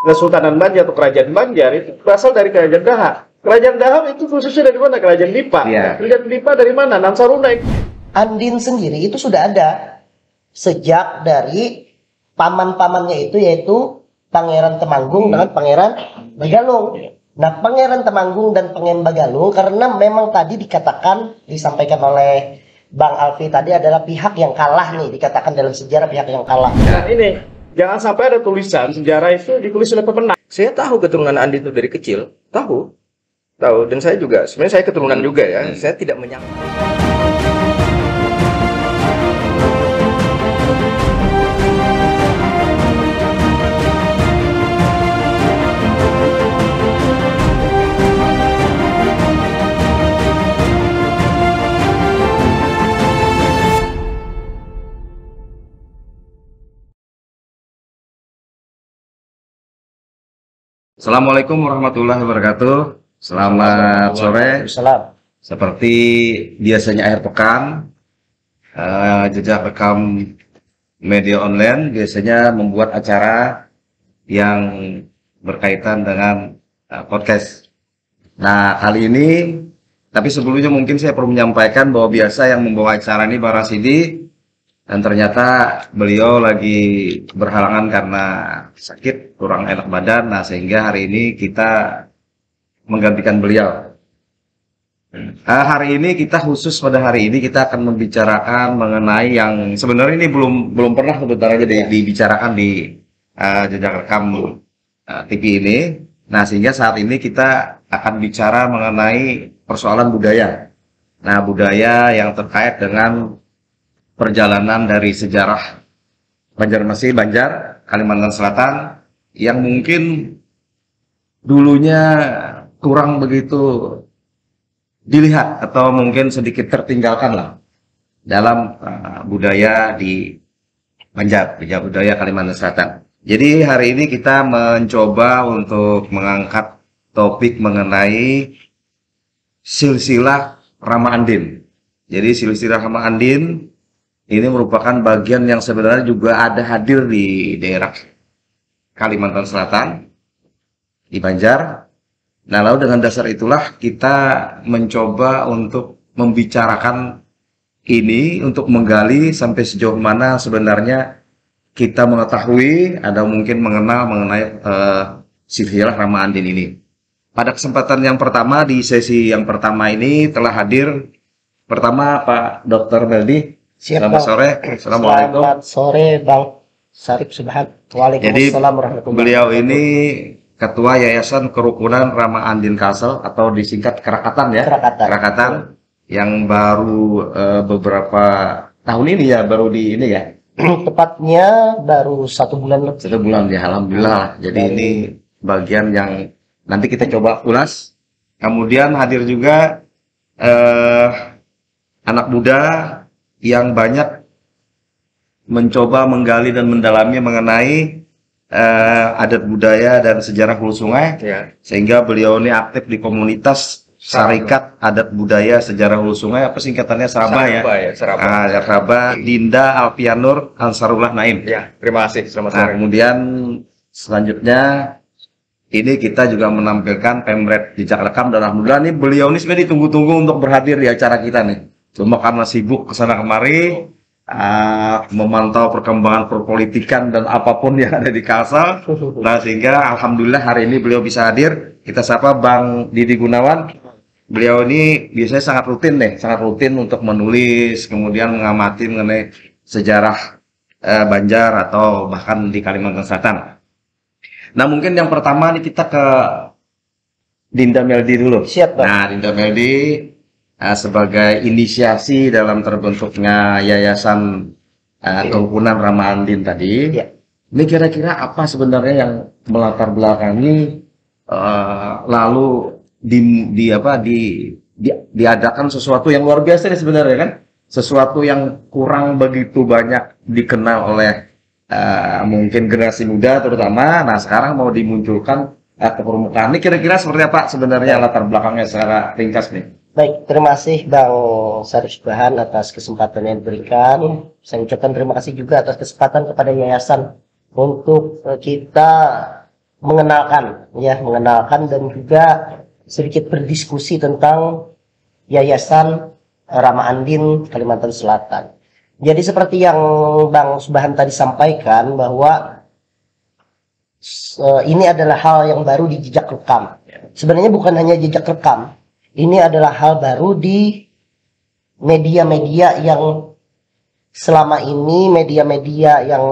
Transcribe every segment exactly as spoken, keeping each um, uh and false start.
Kesultanan Banjar atau Kerajaan Banjar itu berasal dari Kerajaan Dahak. Kerajaan Dahak itu khususnya dari mana? Kerajaan Lipa. Ya. Kerajaan Lipa dari mana? Nansaruna. Andin sendiri itu sudah ada sejak dari paman-pamannya itu, yaitu Pangeran Temanggung dengan Pangeran Bagalung. Nah, Pangeran Temanggung dan Pangeran Bagalung, karena memang tadi dikatakan, disampaikan oleh Bang Alfi tadi, adalah pihak yang kalah nih, dikatakan dalam sejarah pihak yang kalah. Nah ini, jangan sampai ada tulisan sejarah itu ditulis oleh pemenang. Saya tahu keturunan Andi itu dari kecil, tahu, tahu, dan saya juga, sebenarnya saya keturunan juga ya, hmm. saya tidak menyangka. Assalamualaikum warahmatullahi wabarakatuh. Selamat sore. Salam. Seperti biasanya akhir pekan, uh, jejak rekam media online biasanya membuat acara yang berkaitan dengan uh, podcast. Nah, kali ini, tapi sebelumnya mungkin saya perlu menyampaikan bahwa biasa yang membawa acara ini Bang Rasidi, dan ternyata beliau lagi berhalangan karena sakit, kurang enak badan. Nah, sehingga hari ini kita menggantikan beliau. Nah, hari ini kita khusus pada hari ini kita akan membicarakan mengenai yang sebenarnya ini belum belum pernah sebenarnya di, dibicarakan di uh, jejak rekam uh, T V ini. Nah, sehingga saat ini kita akan bicara mengenai persoalan budaya. Nah, budaya yang terkait dengan perjalanan dari sejarah Banjarmasin, Banjar, Kalimantan Selatan, yang mungkin dulunya kurang begitu dilihat atau mungkin sedikit tertinggalkan lah dalam uh, budaya di Banjar, budaya Kalimantan Selatan. Jadi hari ini kita mencoba untuk mengangkat topik mengenai silsilah Rama Andin. Jadi silsilah Rama Andin ini merupakan bagian yang sebenarnya juga ada hadir di daerah Kalimantan Selatan, di Banjar. Nah, lalu dengan dasar itulah kita mencoba untuk membicarakan ini, untuk menggali sampai sejauh mana sebenarnya kita mengetahui, ada mungkin mengenal mengenai uh, silsilah Rama Andin ini. Pada kesempatan yang pertama, di sesi yang pertama ini telah hadir pertama Pak Dokter Meldi. Selamat sore. Assalamualaikum. Selamat sore Bang Sarip Subhan. Waalaikumsalam warahmatullahi wabarakatuh. Beliau ini Ketua Yayasan Kerukunan Rama Andin Kalsel atau disingkat Kerakatan ya. Kerakatan. Kerakatan yang baru uh, beberapa tahun ini ya, baru di ini ya. Tepatnya baru satu bulan lebih. Satu bulan ya, alhamdulillah. Jadi Dari... ini bagian yang nanti kita coba ulas. Kemudian hadir juga uh, anak muda yang banyak mencoba menggali dan mendalami mengenai uh, adat budaya dan sejarah hulu sungai, ya. Sehingga beliau ini aktif di komunitas Syarikat Adat Budaya Sejarah Hulu Sungai, apa singkatannya Saraba ya? ya Saraba. Ah, Saraba Dinda Alfianur Ansarullah Naim. Ya, terima kasih. Selamat sore. Nah, kemudian selanjutnya ini kita juga menampilkan pemret jejak rekam, dan alhamdulillah nih beliau ini sebenarnya ditunggu-tunggu untuk berhadir di acara kita nih. Cuma karena sibuk kesana kemari, uh, memantau perkembangan perpolitikan dan apapun yang ada di Kalsel, nah sehingga alhamdulillah hari ini beliau bisa hadir. Kita sapa Bang Didi Gunawan. Beliau ini biasanya sangat rutin nih, sangat rutin untuk menulis, kemudian mengamati mengenai sejarah uh, Banjar atau bahkan di Kalimantan Selatan. Nah, mungkin yang pertama nih kita ke Dinda Meldi dulu. Siap, Bang. Nah, Dinda Meldi uh, sebagai inisiasi dalam terbentuknya Yayasan uh, Kerukunan Rama Andin tadi. Ya. Ini kira-kira apa sebenarnya yang melatar belakangi uh, lalu di, di apa di, di diadakan sesuatu yang luar biasa nih sebenarnya kan? Sesuatu yang kurang begitu banyak dikenal oleh Uh, mungkin generasi muda terutama. Nah, sekarang mau dimunculkan uh, ke permukaan. Ini kira-kira seperti apa sebenarnya latar belakangnya secara ringkas nih? Baik, terima kasih Bang Sarip Subhan atas kesempatan yang diberikan. Saya ucapkan terima kasih juga atas kesempatan kepada yayasan untuk uh, kita mengenalkan, ya, mengenalkan dan juga sedikit berdiskusi tentang Yayasan Rama Andin Kalimantan Selatan. Jadi seperti yang Bang Subhan tadi sampaikan bahwa uh, ini adalah hal yang baru di jejak rekam. Sebenarnya bukan hanya jejak rekam, ini adalah hal baru di media-media yang selama ini media-media yang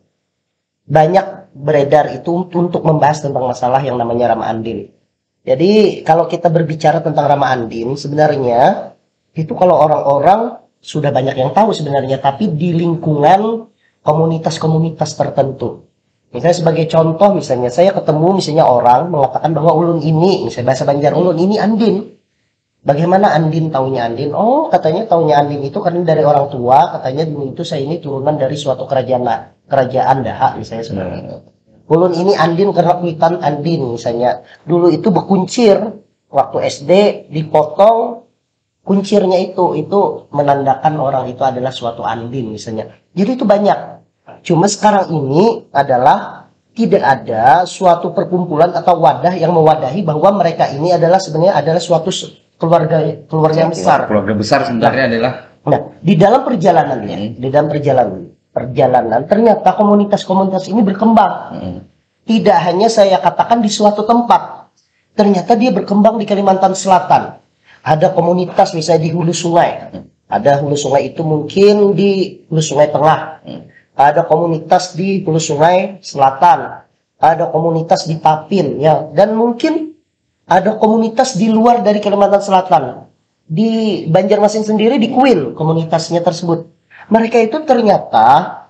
banyak beredar itu untuk membahas tentang masalah yang namanya Rama Andin. Jadi kalau kita berbicara tentang Rama Andin, sebenarnya itu kalau orang-orang sudah banyak yang tahu sebenarnya, tapi di lingkungan komunitas-komunitas tertentu. Misalnya sebagai contoh, misalnya saya ketemu misalnya orang mengatakan bahwa ulun ini, misalnya bahasa Banjar, ulun ini Andin. Bagaimana Andin taunya Andin? Oh, katanya taunya Andin itu karena dari orang tua, katanya dulu itu saya ini turunan dari suatu kerajaan kerajaan Daha misalnya seperti itu. Ulun ini Andin karena kuitan Andin misalnya. Dulu itu berkuncir waktu S D dipotong kuncirnya itu itu menandakan orang itu adalah suatu Andin misalnya. Jadi itu banyak. Cuma sekarang ini adalah tidak ada suatu perkumpulan atau wadah yang mewadahi bahwa mereka ini adalah sebenarnya adalah suatu keluarga keluarga yang besar. Keluarga besar sebenarnya nah, adalah. Nah, di dalam perjalanannya, hmm. di dalam perjalanan perjalanan ternyata komunitas-komunitas ini berkembang. Hmm. Tidak hanya saya katakan di suatu tempat, ternyata dia berkembang di Kalimantan Selatan. Ada komunitas misalnya di hulu sungai, hmm. ada hulu sungai itu mungkin di hulu sungai tengah, hmm. ada komunitas di hulu sungai selatan, ada komunitas di Tapin, ya, dan mungkin ada komunitas di luar dari Kalimantan Selatan. Di Banjarmasin sendiri di Kuil komunitasnya tersebut. Mereka itu ternyata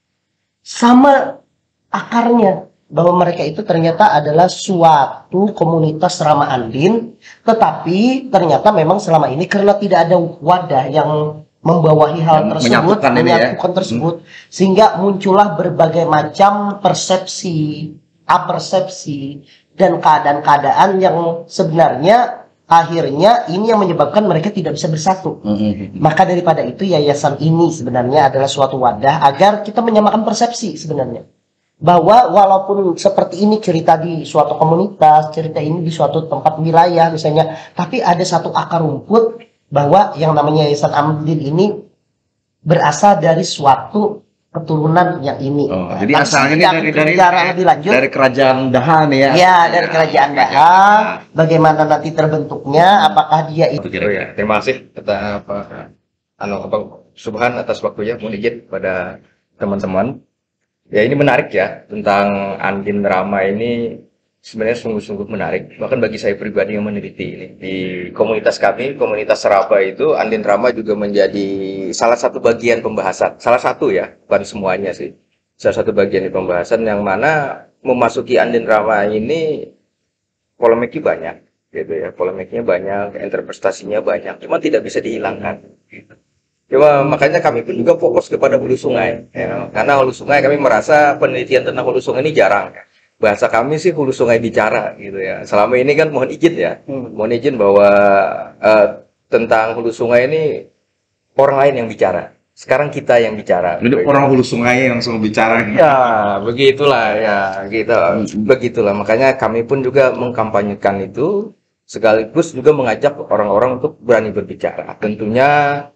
sama akarnya, bahwa mereka itu ternyata adalah suatu komunitas Rama Andin, tetapi ternyata memang selama ini karena tidak ada wadah yang membawahi hal yang tersebut, menyatukan, menyatukan ya. tersebut, hmm. sehingga muncullah berbagai macam persepsi, apersepsi, dan keadaan-keadaan yang sebenarnya akhirnya ini yang menyebabkan mereka tidak bisa bersatu. Mm-hmm. Maka daripada itu yayasan ini sebenarnya adalah suatu wadah agar kita menyamakan persepsi sebenarnya. Bahwa walaupun seperti ini cerita di suatu komunitas, cerita ini di suatu tempat wilayah misalnya, tapi ada satu akar rumput bahwa yang namanya Yayasan Andin ini berasal dari suatu keturunan yang ini. Oh, nah, jadi asalnya ini dari dari lebih lanjut, dari kerajaan Daha nih ya. Ya, dari kerajaan Daha. Bagaimana nanti terbentuknya? Apakah dia itu? Oh, ya. Terima kasih kata apa anu apa Subhan atas waktunya, mohon izin pada teman-teman. Ya, ini menarik ya tentang Andin Rama ini sebenarnya sungguh-sungguh menarik. Bahkan bagi saya pribadi yang meneliti ini di komunitas kami, komunitas Seraba itu, Andin Rama juga menjadi salah satu bagian pembahasan. Salah satu ya, bukan semuanya sih. Salah satu bagian di pembahasan yang mana memasuki Andin Rama ini polemiknya banyak, gitu ya. Polemiknya banyak, interpretasinya banyak. Cuma tidak bisa dihilangkan. Gitu. Cuma makanya kami pun juga fokus kepada hulu sungai. Ya. Karena hulu sungai kami merasa penelitian tentang hulu sungai ini jarang. Ya. Bahasa kami sih hulu sungai bicara gitu ya. Selama ini kan mohon izin ya, hmm. mohon izin bahwa uh, tentang hulu sungai ini orang lain yang bicara. Sekarang kita yang bicara. Jadi orang hulu sungai yang langsung bicara. Gitu. Ya, begitulah ya, gitu. Hmm. Begitulah. Makanya kami pun juga mengkampanyekan itu, sekaligus juga mengajak orang-orang untuk berani berbicara. Tentunya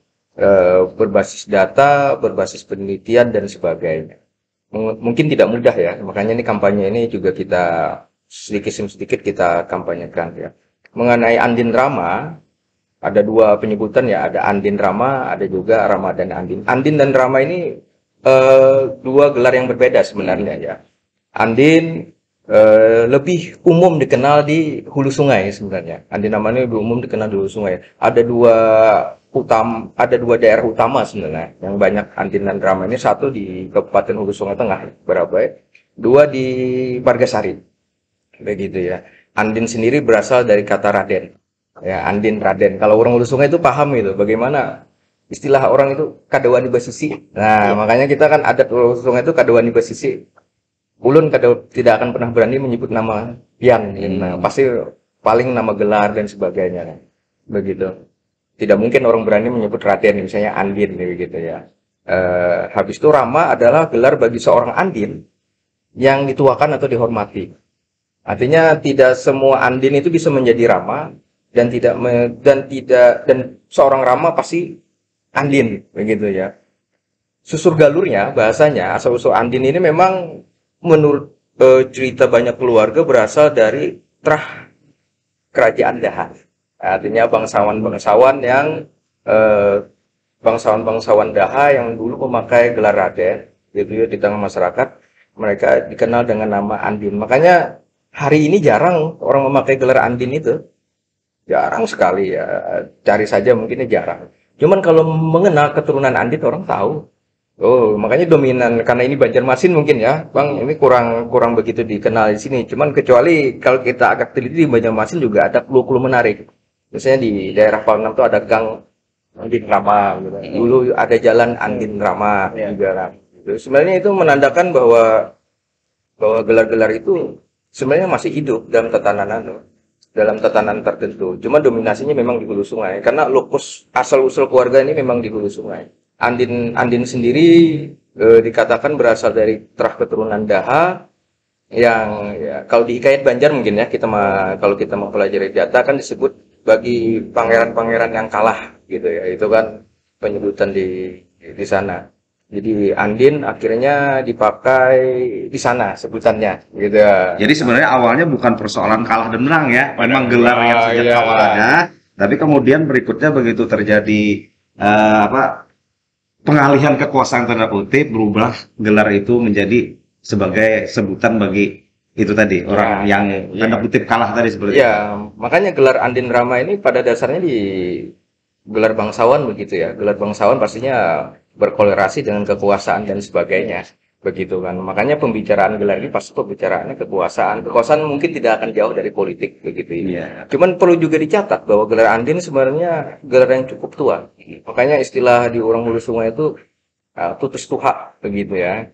uh, berbasis data, berbasis penelitian dan sebagainya. Mungkin tidak mudah ya, makanya ini kampanye ini juga kita sedikit demi sedikit kita kampanyekan ya. Mengenai Andin Rama, ada dua penyebutan ya, ada Andin Rama, ada juga Rama dan Andin. Andin dan Rama ini uh, dua gelar yang berbeda sebenarnya ya. Andin uh, lebih umum dikenal di hulu sungai sebenarnya. Andin Rama ini lebih umum dikenal di hulu sungai. Ada dua utama, ada dua daerah utama sebenarnya yang banyak Andin dan Rama ini, satu di Kabupaten Hulu Sungai Tengah, Barabai, dua di Margasari, begitu ya. Andin sendiri berasal dari kata Raden, ya, Andin Raden. Kalau orang Hulu Sungai itu paham itu, bagaimana istilah orang itu kadawani basisi. Nah, ya. Makanya kita kan adat Hulu Sungai itu kadawani basisi. Ulun kadaw tidak akan pernah berani menyebut nama Pian, hmm. nah, pasti paling nama gelar dan sebagainya, begitu. Tidak mungkin orang berani menyebut Raden, misalnya Andin, gitu ya. E, habis itu Rama adalah gelar bagi seorang Andin yang dituakan atau dihormati. Artinya tidak semua Andin itu bisa menjadi Rama, dan tidak me, dan tidak dan seorang Rama pasti Andin, begitu ya. Susur galurnya bahasanya asal usul Andin ini memang menurut eh, cerita banyak keluarga berasal dari terah kerajaan Daha. Artinya bangsawan-bangsawan yang eh, bangsawan-bangsawan Daha yang dulu memakai gelar Raden, gitu ya, di tengah masyarakat. Mereka dikenal dengan nama Andin. Makanya hari ini jarang orang memakai gelar Andin itu. Jarang sekali ya. Cari saja mungkinnya jarang. Cuman kalau mengenal keturunan Andin orang tahu. Oh, makanya dominan karena ini Banjarmasin mungkin ya, Bang. Ini kurang kurang begitu dikenal di sini. Cuman kecuali kalau kita agak teliti di Banjarmasin juga ada clue-clue menarik. Misalnya di daerah Palenam itu ada gang Andin Rama, gitu. Dulu ada jalan Andin Rama juga. Gitu. Sebenarnya itu menandakan bahwa bahwa gelar-gelar itu sebenarnya masih hidup dalam tatanan dalam tatanan tertentu. Cuma dominasinya memang di hulu sungai karena lokus asal usul keluarga ini memang di hulu sungai. Andin Andin sendiri e, dikatakan berasal dari terah keturunan Daha yang ya, kalau di Hikayat Banjar mungkin ya kita ma, kalau kita mempelajari data kan disebut bagi pangeran-pangeran yang kalah gitu ya, itu kan penyebutan di di sana. Jadi Andin akhirnya dipakai di sana sebutannya gitu. Jadi sebenarnya awalnya bukan persoalan kalah dan menang ya, memang gelar yang sejak ya. awal ada, tapi kemudian berikutnya begitu terjadi uh, apa pengalihan kekuasaan tanda kutip, berubah gelar itu menjadi sebagai sebutan bagi itu tadi ya, orang yang ya. tanda kutip kalah tadi seperti ya, itu. Makanya gelar Andin Rama ini pada dasarnya di gelar bangsawan begitu ya. Gelar bangsawan pastinya berkolerasi dengan kekuasaan dan sebagainya, begitu kan. Makanya pembicaraan gelar ini pasti pembicaraannya kekuasaan. Kekuasaan mungkin tidak akan jauh dari politik begitu ini. ya. Cuman perlu juga dicatat bahwa gelar Andin sebenarnya gelar yang cukup tua. Makanya istilah di orang hulu sungai itu uh, tutus tuha begitu ya.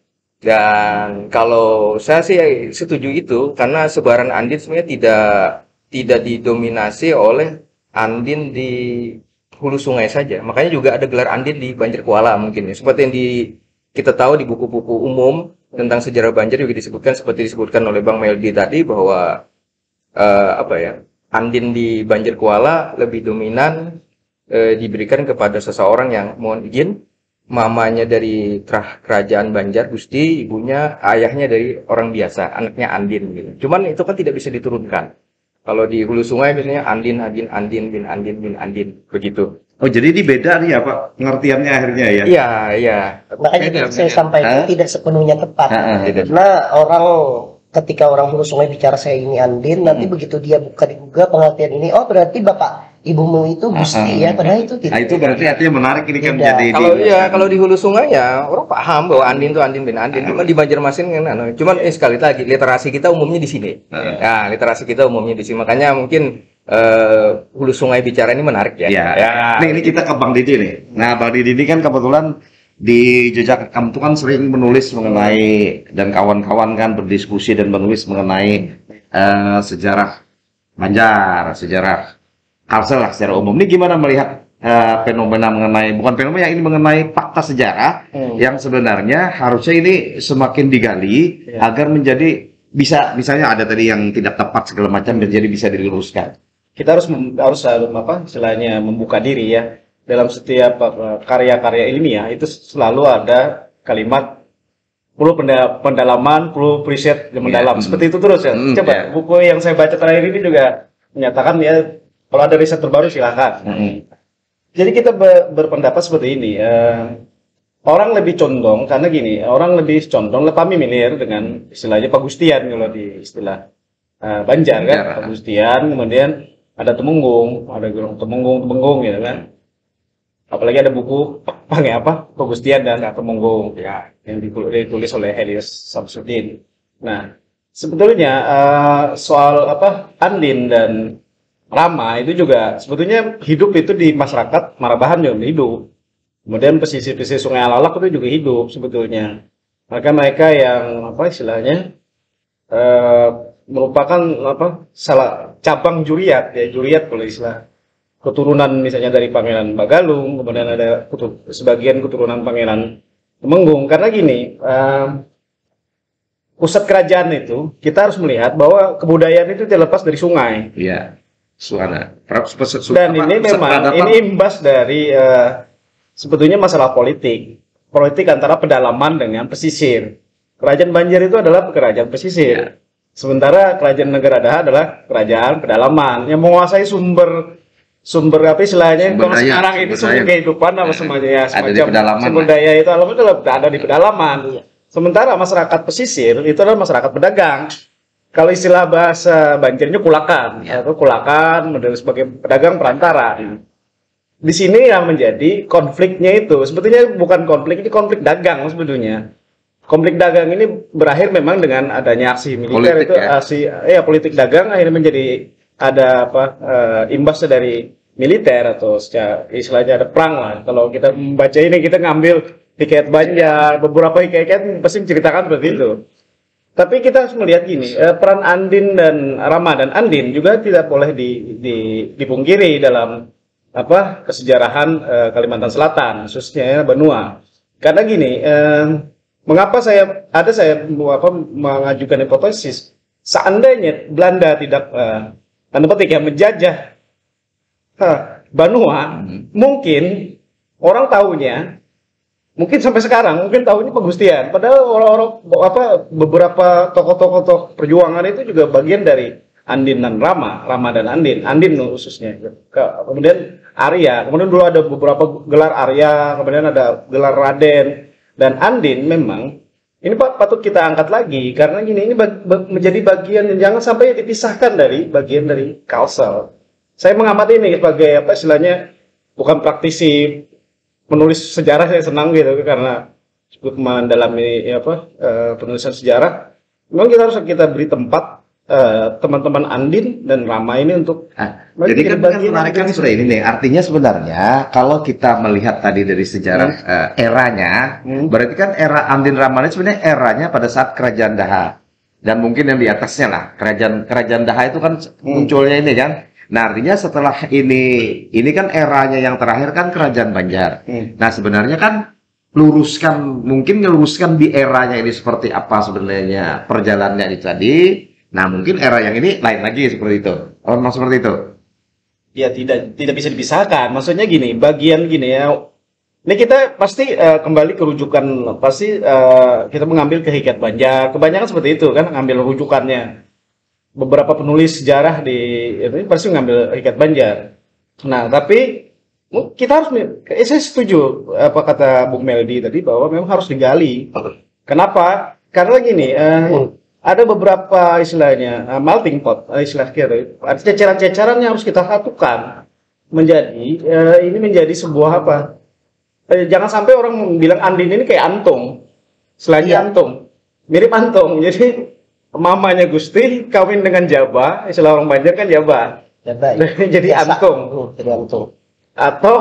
Dan kalau saya sih setuju itu karena sebaran Andin sebenarnya tidak tidak didominasi oleh Andin di hulu sungai saja. Makanya juga ada gelar Andin di Banjar Kuala mungkin ya. Seperti yang di kita tahu di buku-buku umum tentang sejarah Banjar juga disebutkan seperti disebutkan oleh Bang Meldi tadi bahwa uh, apa ya? Andin di Banjar Kuala lebih dominan uh, diberikan kepada seseorang yang mohon izin mamanya dari terah kerajaan Banjar Gusti, ibunya ayahnya dari orang biasa, anaknya Andin gitu. Cuman itu kan tidak bisa diturunkan. Kalau di hulu sungai biasanya Andin, Andin, Andin, bin Andin, bin Andin, begitu. Oh jadi ini beda nih ya Pak, pengertiannya akhirnya ya? Iya, iya. Makanya Beda, saya beda. sampaikan Hah? tidak sepenuhnya tepat. Ha-ha. Karena orang ketika orang hulu sungai bicara saya ini Andin, nanti Hmm. begitu dia buka dibuka pengertian ini, oh berarti bapak ibumu itu Gusti Ha-ha. ya, padahal itu tidak. Nah itu berarti artinya menarik ini kan Beda. jadi Kalau di- iya, kalau di hulu sungai ya orang paham bahwa Andin itu Andin bin Andin. Cuma di Banjarmasin kan, anu. Cuman eh, sekali lagi literasi kita umumnya di sini. Heeh. Nah, literasi kita umumnya di sini. Makanya mungkin eh, hulu sungai bicara ini menarik ya. Ya, Ya. Nih, ini kita ke Bang Didi nih. Nah, Bang Didi ini kan kebetulan di Jejak Rekam itu kan sering menulis mengenai dan kawan-kawan kan berdiskusi dan menulis mengenai eh, sejarah Banjar, sejarah Kalsel lah secara umum. Ini gimana melihat eh, fenomena mengenai bukan fenomena ini mengenai fakta sejarah Hmm. yang sebenarnya harusnya ini semakin digali Ya. agar menjadi bisa misalnya ada tadi yang tidak tepat segala macam dan jadi bisa diluruskan. Kita harus mem- harus harus apa istilahnya membuka diri ya dalam setiap uh, karya-karya ilmiah itu selalu ada kalimat perlu penda- pendalaman, perlu riset yang mendalam. Iya. Seperti itu terus ya. Hmm, Coba iya. buku yang saya baca terakhir ini juga menyatakan ya kalau ada riset terbaru silakan. Mm-mm. Jadi kita be- berpendapat seperti ini. eh, orang lebih condong karena gini, orang lebih condong lebih familiar dengan istilahnya Pagustian kalau di istilah eh, Banjar kan, Banjar. Pagustian, kemudian ada Temenggung, ada Gunung Temenggung, Temenggung gitu kan. Apalagi ada buku pange apa Pagustian dan Temenggung ya yang ditulis, ditulis oleh Elias Samsudin. Nah, sebetulnya eh, soal apa Andin dan Rama itu juga sebetulnya hidup itu di masyarakat Marabahan juga hidup. Kemudian pesisir-pesisir Sungai Alalak itu juga hidup sebetulnya. Maka mereka yang apa istilahnya eh, merupakan apa salah cabang juriat ya juriat kalau istilah keturunan misalnya dari Pangeran Bagalung, kemudian ada kutu- sebagian keturunan Pangeran Temenggung. Karena gini, eh, pusat kerajaan itu, kita harus melihat bahwa kebudayaan itu tidak lepas dari sungai. Iya. Suara. Dan ini memang ini imbas dari uh, sebetulnya masalah politik. Politik antara pedalaman dengan pesisir. Kerajaan Banjar itu adalah kerajaan pesisir. Ya. Sementara kerajaan Negara Daha adalah kerajaan pedalaman yang menguasai sumber sumber apa istilahnya kalau sekarang ini sumber kehidupan apa semuanya ya, semacam sumber daya itu ada di pedalaman. Sementara masyarakat pesisir itu adalah masyarakat pedagang. Kalau istilah bahasa Banjarnya kulakan, ya. atau kulakan model sebagai pedagang perantara. Ya. Di sini yang menjadi konfliknya itu sebetulnya bukan konflik, ini konflik dagang sebetulnya. Konflik dagang ini berakhir memang dengan adanya aksi militer politik, itu ya. aksi ya politik dagang akhirnya menjadi ada apa uh, imbasnya dari militer atau secara istilahnya ada perang lah. Kalau kita membaca ini kita ngambil hikayat Banjar, beberapa hikayat pasti menceritakan seperti itu. Tapi kita harus melihat gini, eh, peran Andin dan Rama dan Andin juga tidak boleh di, di, dipungkiri dalam apa kesejarahan eh, Kalimantan Selatan, khususnya Banua. Karena gini, eh, mengapa saya ada saya apa mengajukan hipotesis, seandainya Belanda tidak eh, tanda petik ya menjajah huh, Banua, hmm. mungkin orang tahunya mungkin sampai sekarang mungkin tahunya Pagustian, padahal orang-orang apa beberapa tokoh-tokoh perjuangan itu juga bagian dari Andin dan Rama, Rama dan Andin, Andin khususnya. Kemudian Arya, kemudian dulu ada beberapa gelar Arya, kemudian ada gelar Raden dan Andin. Memang ini patut kita angkat lagi karena gini ini bag, bag, menjadi bagian yang jangan sampai dipisahkan dari bagian dari Kalsel. Saya mengamati ini sebagai apa istilahnya bukan praktisi menulis sejarah, saya senang gitu karena mendalami ya apa uh, penulisan sejarah. Memang kita harus kita beri tempat teman-teman uh, Andin dan Rama ini untuk nah, jadi kan menarik kan seperti ini nih. Artinya sebenarnya kalau kita melihat tadi dari sejarah hmm. uh, eranya, hmm. berarti kan era Andin Rama ini sebenarnya eranya pada saat Kerajaan Daha dan mungkin yang di atasnya lah kerajaan kerajaan Daha itu kan hmm. munculnya ini kan. Nah, artinya setelah ini, ini kan eranya yang terakhir kan Kerajaan Banjar. Hmm. Nah, sebenarnya kan luruskan, mungkin ngeluruskan di eranya ini seperti apa sebenarnya perjalanannya ini tadi. Nah, mungkin era yang ini lain lagi seperti itu. Oh, maksud seperti itu? Ya, tidak tidak bisa dipisahkan. Maksudnya gini, bagian gini ya. Ini kita pasti uh, kembali ke rujukan, pasti uh, kita mengambil ke hikayat Banjar. Kebanyakan seperti itu kan, ngambil rujukannya. Beberapa penulis sejarah di ini pasti ngambil hikayat Banjar. Nah, tapi kita harus, eh, saya setuju apa kata Bung Meldi tadi bahwa memang harus digali. Kenapa? Karena gini, eh, ada beberapa istilahnya uh, melting pot, uh, istilah kita, ada ceceran-ceceran yang harus kita satukan menjadi uh, ini menjadi sebuah apa? Eh, jangan sampai orang bilang Andin ini kayak Antung, selain iya. Antung, mirip Antung, jadi mamanya Gusti kawin dengan Jaba, istilah orang Banjar kan Jaba. Jaba. Ya. Jadi Biasa. Antung. Uh, jadi Antung. Atau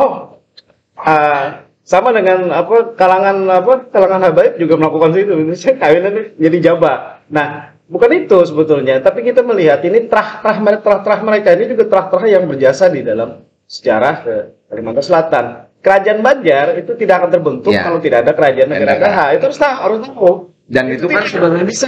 uh, sama dengan apa kalangan apa kalangan habaib juga melakukan itu, misalnya kawinannya jadi Jaba. Nah, bukan itu sebetulnya, tapi kita melihat ini terah-terah terah-terah mereka ini juga terah-terah yang berjasa di dalam sejarah ke Kalimantan Selatan. Kerajaan Banjar itu tidak akan terbentuk ya. Kalau tidak ada kerajaan Negara Daha. Itu harus tahu, harus tahu. Dan itu, itu kan sebenarnya bisa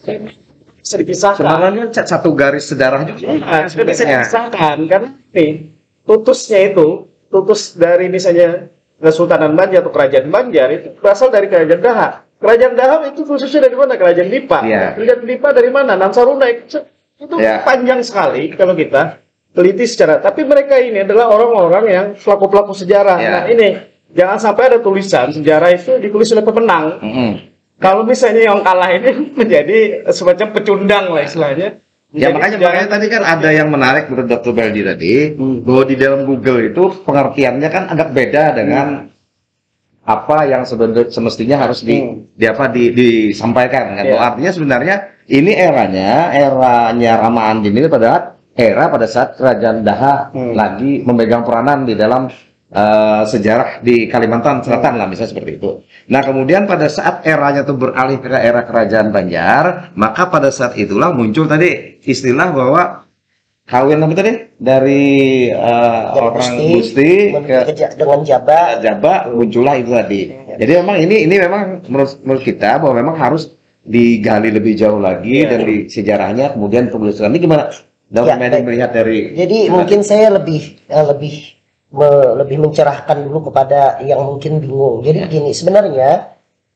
bisa dipisahkan. Sebenarnya satu garis sejarah juga. Ya, sudah bisa dipisahkan karena ini tutusnya itu, tutus dari misalnya Kesultanan Banjar atau Kerajaan Banjar itu berasal dari Kerajaan Daha. Kerajaan Daha itu khususnya dari mana? Kerajaan Lipa. Ya. Kerajaan Lipa dari mana? Nansarunda itu ya. Panjang sekali kalau kita teliti secara. Tapi mereka ini adalah orang-orang yang pelaku-pelaku sejarah. Ya. Nah ini jangan sampai ada tulisan sejarah itu ditulis oleh pemenang. Mm-hmm. Kalau misalnya yang kalah ini menjadi semacam pecundang lah istilahnya. Ya makanya, makanya tadi kan ada yang menarik menurut dokter Beldi tadi, hmm. bahwa di dalam Google itu pengertiannya kan agak beda dengan hmm. apa yang sebenarnya semestinya harus di, hmm. di apa di, disampaikan kan. Yeah. Artinya sebenarnya ini eranya, eranya Rama Andin ini pada era pada saat Kerajaan Daha hmm. lagi memegang peranan di dalam Uh, sejarah di Kalimantan Selatan lah, misalnya seperti itu. Nah, kemudian pada saat eranya itu beralih ke era Kerajaan Banjar, maka pada saat itulah muncul tadi istilah bahwa kawin apa tadi dari uh, orang Gusti ke dengan Jaba, Jaba muncullah itu tadi. Ya. Jadi memang ini ini memang menurut, menurut kita bahwa memang harus digali lebih jauh lagi Iya. dan di sejarahnya kemudian penelusuran ini gimana? Dalam Ya, media baik. melihat dari Jadi mungkin saya lebih eh, lebih me- lebih mencerahkan dulu kepada yang mungkin bingung. Jadi Ya. gini, sebenarnya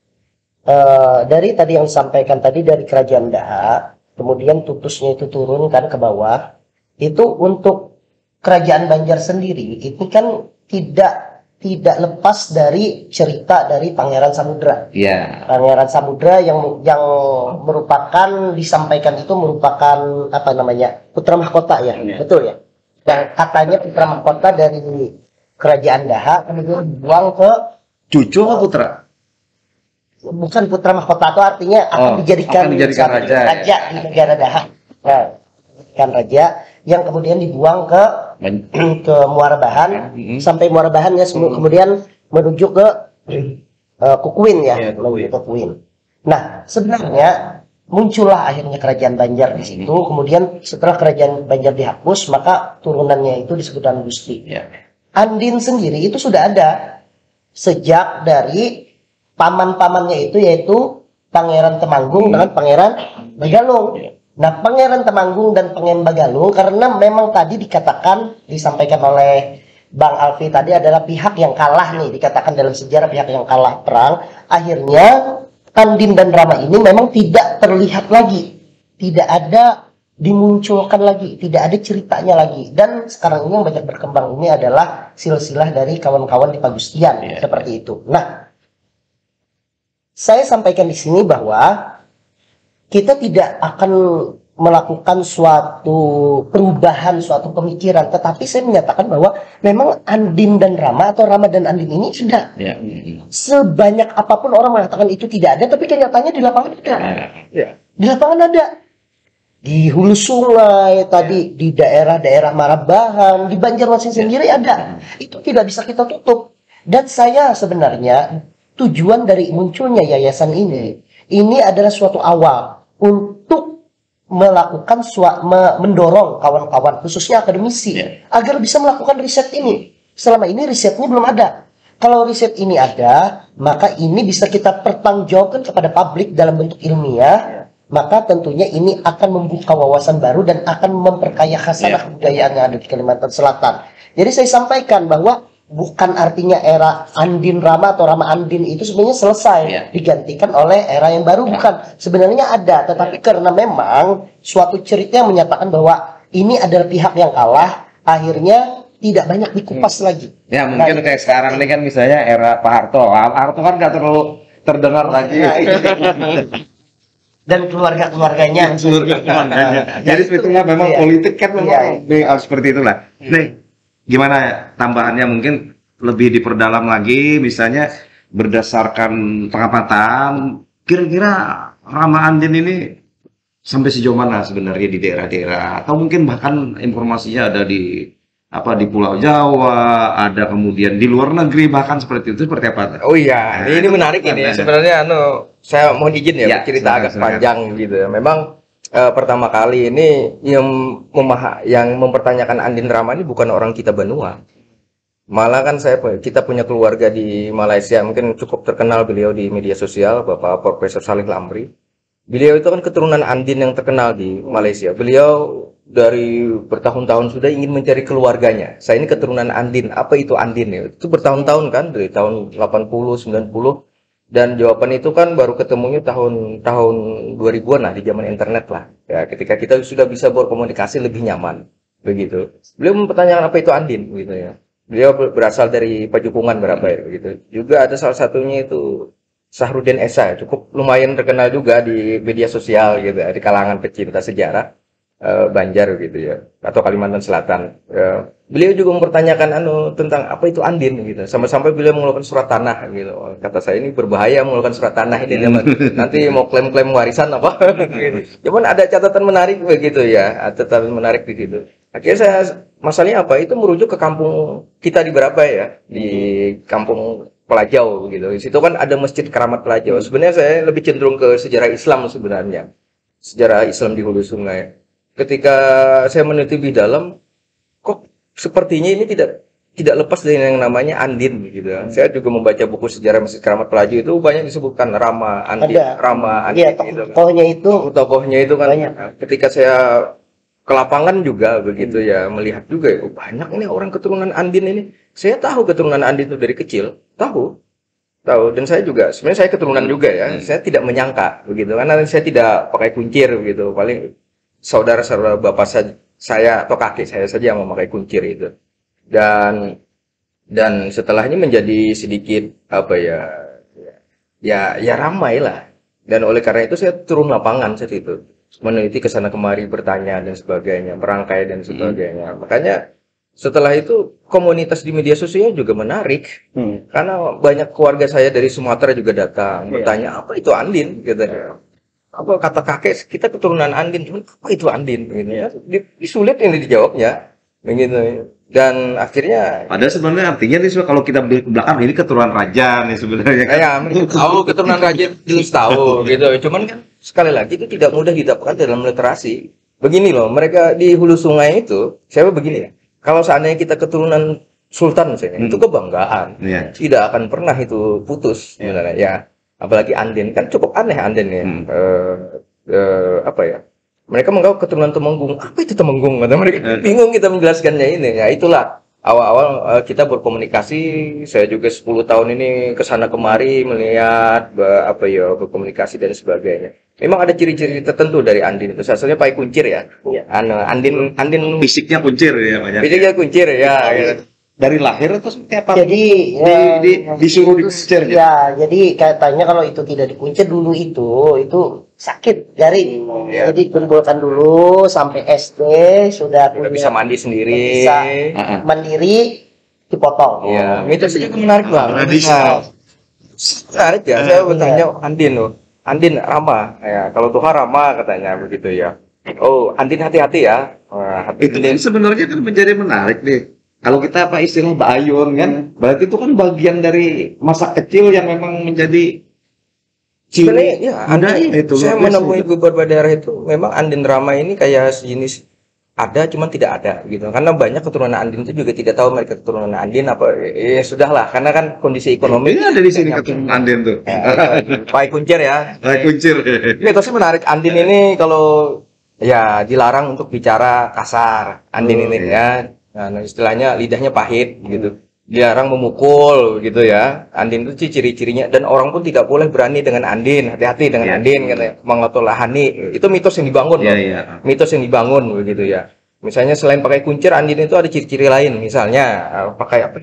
eh, dari tadi yang disampaikan tadi dari Kerajaan Daha, kemudian tutusnya itu turun kan ke bawah. Itu untuk Kerajaan Banjar sendiri itu kan tidak tidak lepas dari cerita dari Pangeran Samudra. ya Pangeran Samudra yang yang merupakan disampaikan itu merupakan apa namanya putra mahkota ya, Iya. betul ya. Yang katanya putra mahkota dari Kerajaan Daha kemudian dibuang ke cucu atau putra? bukan putra mahkota itu artinya akan Oh, dijadikan, akan dijadikan suatu raja, ya. raja di negara Daha. Nah, kan raja yang kemudian dibuang ke Men- ke Muara Bahan Mhm. sampai Muara Bahan ya semu- kemudian menuju ke eh, Kukuin ya, Iya, Kukuin. menuju ke Kukuin. Nah, sebenarnya muncullah akhirnya Kerajaan Banjar di situ. Kemudian setelah Kerajaan Banjar dihapus, maka turunannya itu disebut Dan Gusti. Ya. Andin sendiri itu sudah ada sejak dari paman-pamannya itu yaitu Pangeran Temanggung dengan Pangeran Bagalung. Nah, Pangeran Temanggung dan Pangeran Bagalung karena memang tadi dikatakan disampaikan oleh Bang Alfi tadi adalah pihak yang kalah nih, dikatakan dalam sejarah pihak yang kalah perang. Akhirnya Andin dan Rama ini memang tidak terlihat lagi, tidak ada dimunculkan lagi, tidak ada ceritanya lagi. Dan sekarang ini yang banyak berkembang ini adalah silsilah dari kawan-kawan di Pagustian Iya. seperti itu. Nah, saya sampaikan di sini bahwa kita tidak akan melakukan suatu perubahan, suatu pemikiran, tetapi saya menyatakan bahwa memang Andin dan Rama atau Rama dan Andin ini sudah Ya. sebanyak apapun orang mengatakan itu tidak ada, tapi kenyataannya di lapangan ada. Ya. Di lapangan ada. Di hulu sungai tadi, di daerah-daerah Marabahan, di Banjarmasin sendiri ada. Itu tidak bisa kita tutup. Dan saya sebenarnya tujuan dari munculnya yayasan ini, ini adalah suatu awal untuk melakukan sua, me- mendorong kawan-kawan khususnya akademisi Ya. agar bisa melakukan riset ini. Selama ini risetnya belum ada. Kalau riset ini ada, maka ini bisa kita pertanggungjawabkan kepada publik dalam bentuk ilmiah. Maka tentunya ini akan membuka wawasan baru dan akan memperkaya khasanah kebudayaan yang ada di Kalimantan Selatan. Jadi saya sampaikan bahwa bukan artinya era Andin Rama atau Rama Andin itu sebenarnya selesai, Ya. digantikan oleh era yang baru, bukan. Sebenarnya ada, tetapi karena memang suatu cerita yang menyatakan bahwa ini adalah pihak yang kalah, akhirnya tidak banyak dikupas lagi. Ya mungkin Nah, kayak sekarang ini kan misalnya era Pak Harto. Pak Harto kan nggak terlalu terdengar lagi. Nah, itu. Dan keluarga-keluarganya. Jadi sebetulnya memang Iya. politik kan memang Iya. nih, harus seperti itulah. Nih, gimana tambahannya mungkin lebih diperdalam lagi, misalnya berdasarkan pengamatan, kira-kira Rama Andin ini sampai sejauh mana sebenarnya di daerah-daerah, atau mungkin bahkan informasinya ada di apa di Pulau Jawa, ada kemudian di luar negeri bahkan seperti itu, seperti apa? Oh iya, ini menarik ini. Ada. Sebenarnya anu saya mohon izin ya, Ya, cerita silakan, agak silakan. panjang gitu ya. Memang eh, pertama kali ini yang memah yang mempertanyakan Andin Rama ini bukan orang kita benua. Malah kan saya kita punya keluarga di Malaysia, mungkin cukup terkenal beliau di media sosial, Bapak Profesor Salih Lamri. Beliau itu kan keturunan Andin yang terkenal di Malaysia. Beliau dari bertahun-tahun sudah ingin mencari keluarganya. Saya ini keturunan Andin. Apa itu Andin ya? Itu bertahun-tahun kan, dari tahun delapan puluh, sembilan puluh. Dan jawaban itu kan baru ketemunya tahun tahun dua ribuan lah, di zaman internet lah. Ya, ketika kita sudah bisa berkomunikasi lebih nyaman. Begitu. Beliau mempertanyakan apa itu Andin gitu ya. Beliau berasal dari Pajupungan berapa ya begitu. Juga ada salah satunya itu Sahrudin Esa, cukup lumayan terkenal juga di media sosial gitu ya, di kalangan pecinta sejarah eh, Banjar gitu ya, atau Kalimantan Selatan. Ya, beliau juga mempertanyakan anu tentang apa itu Andin gitu. Sampai-sampai beliau mengeluarkan surat tanah gitu. Kata saya ini berbahaya mengeluarkan surat tanah ini zaman nanti mau klaim-klaim warisan apa gitu. Cuman ada catatan menarik begitu ya, ada catatan menarik di situ. Akhirnya saya masalahnya apa? Itu merujuk ke kampung kita di berapa ya? Di kampung Pelajau gitu. Di situ kan ada Masjid Keramat Pelajau. Sebenarnya saya lebih cenderung ke sejarah Islam sebenarnya. Sejarah Islam di hulu sungai. Ketika saya meneliti lebih dalam, kok sepertinya ini tidak tidak lepas dari yang namanya Andin gitu. Hmm. Saya juga membaca buku sejarah Masjid Keramat Pelaju itu banyak disebutkan Rama Andin, Ada. Rama Andin Iya, gitu. tokohnya itu Tokohnya itu kan banyak. ketika saya ke lapangan juga begitu ya, melihat juga ya, oh, banyak ini orang keturunan Andin ini. Saya tahu keturunan Andin itu dari kecil, tahu. Tahu, dan saya juga sebenarnya saya keturunan juga ya. Hmm. Saya tidak menyangka begitu karena saya tidak pakai kuncir begitu. Paling saudara-saudara bapak saya, saya atau kakek saya saja yang memakai kuncir itu. Dan dan setelahnya menjadi sedikit apa ya ya ya ramai lah. Dan oleh karena itu saya turun lapangan saat itu, meneliti kesana kemari, bertanya dan sebagainya, merangkai dan sebagainya. Hmm. Makanya setelah itu komunitas di media sosial juga menarik, hmm. karena banyak keluarga saya dari Sumatera juga datang, yeah. bertanya apa itu Andin, gitu. Apa kata kakek kita keturunan Andin, cuman apa itu Andin, gitu ya. Sulit ini dijawabnya, begitu. Dan akhirnya ada sebenarnya artinya nih kalau kita ke belakang ini keturunan raja nih sebenarnya. Ya, tahu keturunan raja dulu tahu, gitu. Cuman kan sekali lagi itu tidak mudah didapatkan dalam literasi. Begini loh, mereka di hulu sungai itu, siapa begini ya? Kalau seandainya kita keturunan sultan misalnya, hmm. itu kebanggaan, yeah. tidak akan pernah itu putus sebenarnya. Yeah. Ya, apalagi Andin kan cukup aneh Andin ya. Hmm. Uh, uh, apa ya? Mereka menganggap keturunan Temenggung. Apa itu Temenggung? Kata mereka yeah. bingung kita menjelaskannya ini. Ya itulah awal-awal uh, kita berkomunikasi. Saya juga sepuluh tahun ini kesana kemari melihat uh, apa ya berkomunikasi dan sebagainya. Memang ada ciri-ciri tertentu dari Andin itu. Salah satunya pakai kuncir ya. Ya. Andin, Andin fisiknya kuncir ya banyak. Fisiknya kuncir ya. ya. Dari lahir atau seperti apa? Jadi di, ya, di, disuruh dikuncir. Ya, jadi katanya kalau itu tidak dikuncir dulu itu itu sakit jari. Ya. Jadi kumpulkan dulu sampai S D sudah punya, bisa mandi sendiri. Bisa uh-huh. mandiri dipotong. Iya. Oh. Itu juga menarik banget. Nah, menarik ya. Saya bertanya Andin loh. Andin Rama, ya kalau Tuhan Rama katanya begitu ya. Oh, Andin hati-hati ya. Wah, hati itu kan sebenarnya kan menjadi menarik nih. Kalau kita apa istilah Bayun kan, berarti itu kan bagian dari masa kecil yang memang menjadi ciri. Ya, ada itu. Saya menemui beberapa daerah itu, memang Andin Rama ini kayak sejenis ada, cuman tidak ada gitu. Karena banyak keturunan Andin itu juga tidak tahu mereka keturunan Andin apa. Ya sudahlah, karena kan kondisi ekonomi. Ini ada di sini keturunan Andin tuh. Ya, Pai kuncir ya. Pai kuncir. Ya, itu sih menarik. Andin ini kalau ya dilarang untuk bicara kasar. Andin oh, ini iya. ya. Nah, istilahnya lidahnya pahit gitu. Dilarang memukul gitu ya. Andin itu ciri-cirinya, dan orang pun tidak boleh berani dengan Andin. Hati-hati dengan ya. Andin katanya. Mangatulahani. Itu mitos yang dibangun ya, loh. Ya. Mitos yang dibangun begitu ya. Misalnya selain pakai kuncir, Andin itu ada ciri-ciri lain. Misalnya uh, pakai apa?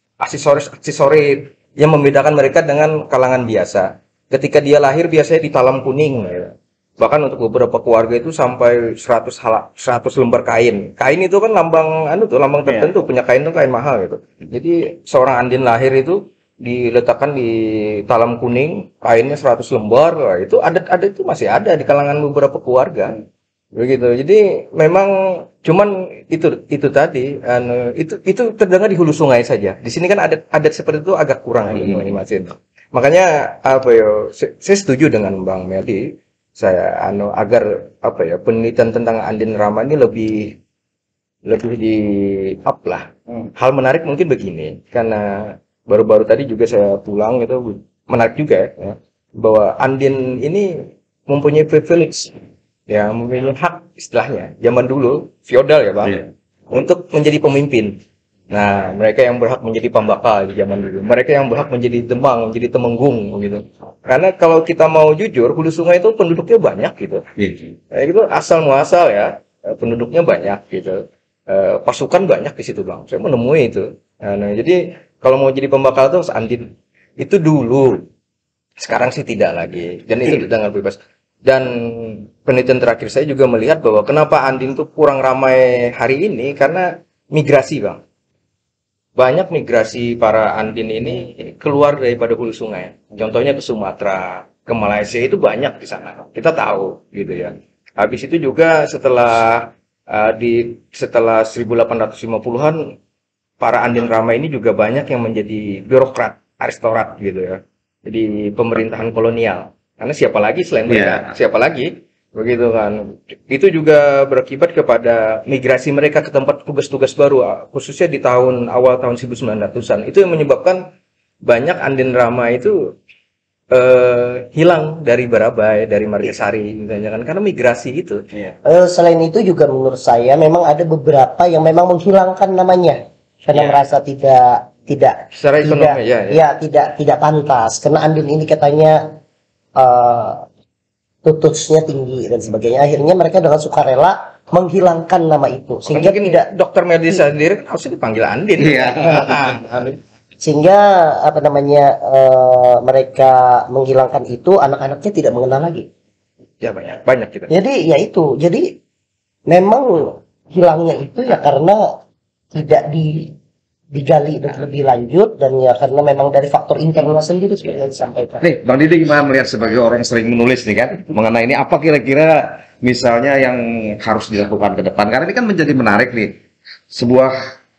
Aksesoris-aksesoris yang membedakan mereka dengan kalangan biasa. Ketika dia lahir biasanya di talam kuning ya. Bahkan untuk beberapa keluarga itu sampai seratus hala, seratus lembar kain. Kain itu kan lambang anu tuh, lambang tertentu, yeah. punya kain tuh kain mahal gitu. Jadi seorang Andin lahir itu diletakkan di talam kuning, kainnya seratus lembar. Wah, itu adat-adat itu masih ada di kalangan beberapa keluarga. Begitu. Jadi memang cuman itu itu tadi anu itu itu terdengar di hulu sungai saja. Di sini kan adat adat seperti itu agak kurang di hmm. Mas. Makanya apa ya, saya setuju dengan Bang Meldi. Saya anu agar apa ya penelitian tentang Andin Rama ini lebih lebih di up lah. Hmm. Hal menarik mungkin begini, karena baru-baru tadi juga saya pulang itu menarik juga ya, bahwa Andin ini mempunyai privilege ya, mempunyai hak istilahnya zaman dulu feodal ya Bang, yeah. untuk menjadi pemimpin. Nah, mereka yang berhak menjadi pembakal di zaman dulu. Mereka yang berhak menjadi Demang, menjadi Temenggung gitu. Karena kalau kita mau jujur, hulu sungai itu penduduknya banyak gitu. Yeah. Nah, itu asal muasal ya, penduduknya banyak gitu. E, pasukan banyak di situ Bang. Saya menemui itu. Nah, jadi kalau mau jadi pembakal itu Andin. Itu dulu. Sekarang sih tidak lagi. Dan itu dengan bebas. Dan penelitian terakhir saya juga melihat bahwa kenapa Andin itu kurang ramai hari ini karena migrasi Bang. Banyak migrasi para Andin ini keluar daripada hulu sungai. Contohnya ke Sumatera, ke Malaysia itu banyak di sana. Kita tahu gitu ya. Habis itu juga setelah uh, di setelah seribu delapan ratus lima puluhan para Andin Rama ini juga banyak yang menjadi birokrat, aristokrat gitu ya. Jadi pemerintahan kolonial. Karena siapa lagi selain mereka? Yeah. Siapa lagi? begitu kan. Itu juga berakibat kepada migrasi mereka ke tempat tugas-tugas baru, khususnya di tahun awal tahun seribu sembilan ratusan. Itu yang menyebabkan banyak Andin Rama itu eh, hilang dari Barabai, dari Margasari, misalnya kan, karena migrasi itu. Iya. Eh, selain itu juga menurut saya memang ada beberapa yang memang menghilangkan namanya karena Iya. merasa tidak tidak Secara tidak ekonomi ya, ya. ya tidak tidak pantas karena Andin ini katanya eh, tutusnya tinggi dan sebagainya. Akhirnya mereka dengan sukarela menghilangkan nama itu sehingga Mungkin tidak dokter medis sendiri kan harusnya dipanggil Andin. Iya. sehingga apa namanya eh, mereka menghilangkan itu, anak-anaknya tidak mengenal lagi. Ya banyak, banyak kita. Jadi ya itu, jadi memang hilangnya itu ya karena tidak di digali lebih lanjut dan ya karena memang dari faktor internal sendiri seperti yang disampaikan. Nih, Bang Didi gimana melihat sebagai orang sering menulis nih kan mengenai ini, apa kira-kira misalnya yang harus dilakukan ke depan? Karena ini kan menjadi menarik nih, sebuah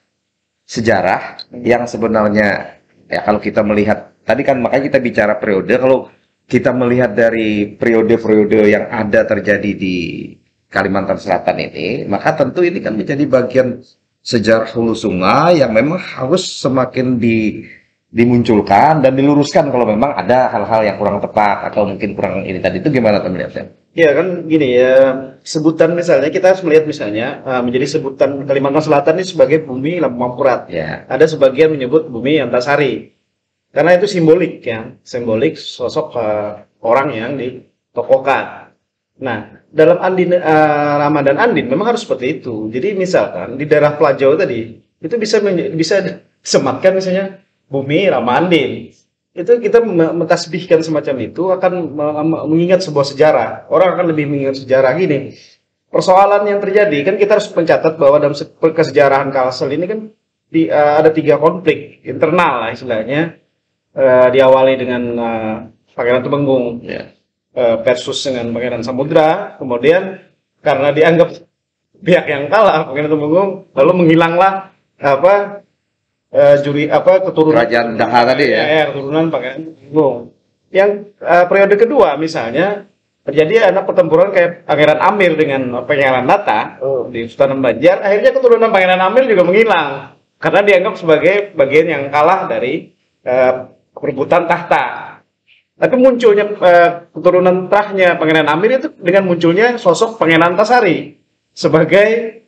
sejarah yang sebenarnya ya kalau kita melihat tadi kan makanya kita bicara periode, kalau kita melihat dari periode-periode yang ada terjadi di Kalimantan Selatan ini, maka tentu ini kan menjadi bagian sejarah hulu sungai yang memang harus semakin di, dimunculkan dan diluruskan kalau memang ada hal-hal yang kurang tepat atau mungkin kurang ini tadi. Itu gimana teman melihatnya? Ya kan gini ya, sebutan misalnya kita harus melihat misalnya uh, menjadi sebutan Kalimantan Selatan ini sebagai bumi Lampung Mangkurat. Ya. Ada sebagian menyebut bumi Antasari. Karena itu simbolik ya, simbolik sosok uh, orang yang ditokohkan. Nah, dalam Andin uh, Ramadan Andin memang harus seperti itu. Jadi misalkan di daerah Pelajau tadi itu bisa bisa disematkan misalnya bumi Rama Andin. Itu kita mentasbihkan semacam itu akan mengingat sebuah sejarah. Orang akan lebih mengingat sejarah gini. Persoalan yang terjadi kan kita harus mencatat bahwa dalam kesejarahan Kalsel ini kan di, uh, ada tiga konflik internal lah istilahnya. Uh, diawali dengan uh, Pangeran Temenggung. Ya. Versus dengan Pangeran Samudra, kemudian karena dianggap pihak yang kalah Pangeran Temenggung, lalu menghilanglah apa uh, juri apa keturunan Kerajaan Daha tadi ya, ya keturunan Pangeran Temenggung. Yang uh, periode kedua misalnya terjadi anak pertempuran kayak Pangeran Amir dengan Pangeran Nata Oh. di Sultanan Banjar, akhirnya keturunan Pangeran Amir juga menghilang karena dianggap sebagai bagian yang kalah dari uh, perebutan tahta. Tapi munculnya uh, keturunan terahnya Pangeran Amir itu dengan munculnya sosok Pangeran Antasari sebagai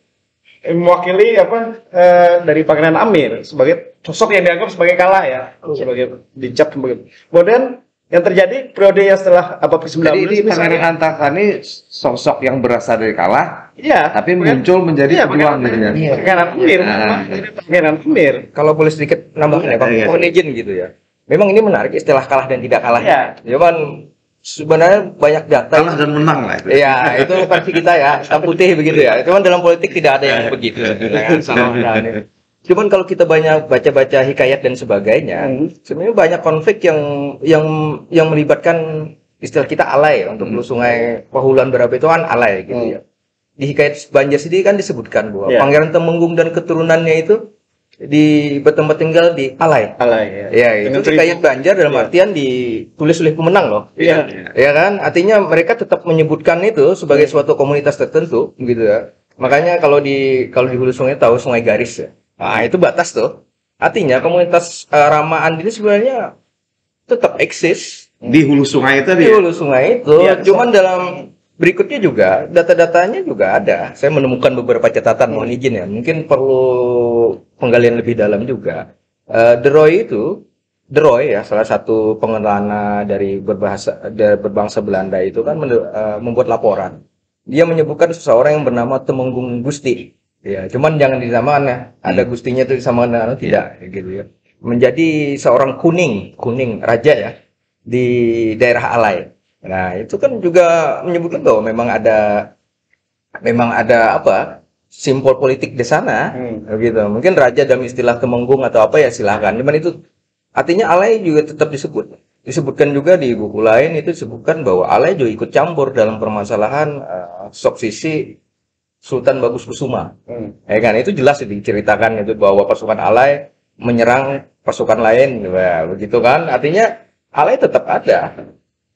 eh, mewakili apa uh, dari Pangeran Amir sebagai sosok yang dianggap sebagai kalah ya, sebagai dicap sebagai. Kemudian yang terjadi periode yang setelah apa sembilan belas jadi ini Pangeran Antasari sosok yang berasal dari kalah, iya, tapi muncul menjadi iya, pejuang gitu ya. Iya. Pangeran Amir, Nah. Pangeran Amir. Kalau boleh sedikit nambahkan ya, Bang, Iya. mohon izin gitu ya. Memang ini menarik istilah kalah dan tidak kalah. Iya. Cuman sebenarnya banyak data. Kalah dan menang lah itu. Iya, itu versi kita ya, hitam putih begitu ya. Cuman dalam politik tidak ada yang begitu. Jangan salah paham. Cuman kalau kita banyak baca-baca hikayat dan sebagainya, Hmm. sebenarnya banyak konflik yang yang yang melibatkan istilah kita alay untuk hulu sungai Pahuluan Barabai itu kan alay gitu Hmm. ya. Di hikayat Banjar sendiri kan disebutkan bahwa Iya. Pangeran Temenggung dan keturunannya itu di bertempat tinggal di Alay. Alay ya. Ya, itu Dengan hikayat seribu- Banjar dalam Iya. artian ditulis oleh pemenang loh. Iya. Ya kan? Artinya mereka tetap menyebutkan itu sebagai suatu komunitas tertentu gitu ya. Makanya kalau di kalau di hulu sungai tahu Sungai Garis ya. Nah, itu batas tuh. Artinya komunitas uh, Rama Andin ini sebenarnya tetap eksis Di hulu sungai itu di dia. hulu sungai itu. Iya, Cuman dalam berikutnya juga data-datanya juga ada. Saya menemukan beberapa catatan, mohon izin ya. Mungkin perlu penggalian lebih dalam juga. Uh, Deroy itu, Deroy ya, salah satu pengelana dari berbahasa dari berbangsa Belanda itu kan men- uh, membuat laporan. Dia menyebutkan seseorang yang bernama Temenggung Gusti. Ya, cuman jangan disamakan ya. Ada Gustinya itu disamakan dengan tidak gitu ya. Menjadi seorang kuning, kuning raja ya di daerah Alay. Nah, itu kan juga menyebutkan bahwa memang ada memang ada apa? Simbol politik di sana, Hmm. gitu. Mungkin raja dalam istilah Temenggung atau apa ya silahkan. Cuman itu artinya Alay juga tetap disebut. Disebutkan juga di buku lain itu disebutkan bahwa Alay juga ikut campur dalam permasalahan uh, suksesi Sultan Bagus Kusuma. Hmm. Ya kan itu jelas diceritakan itu bahwa pasukan Alay menyerang pasukan lain, wah, begitu kan? Artinya Alay tetap ada.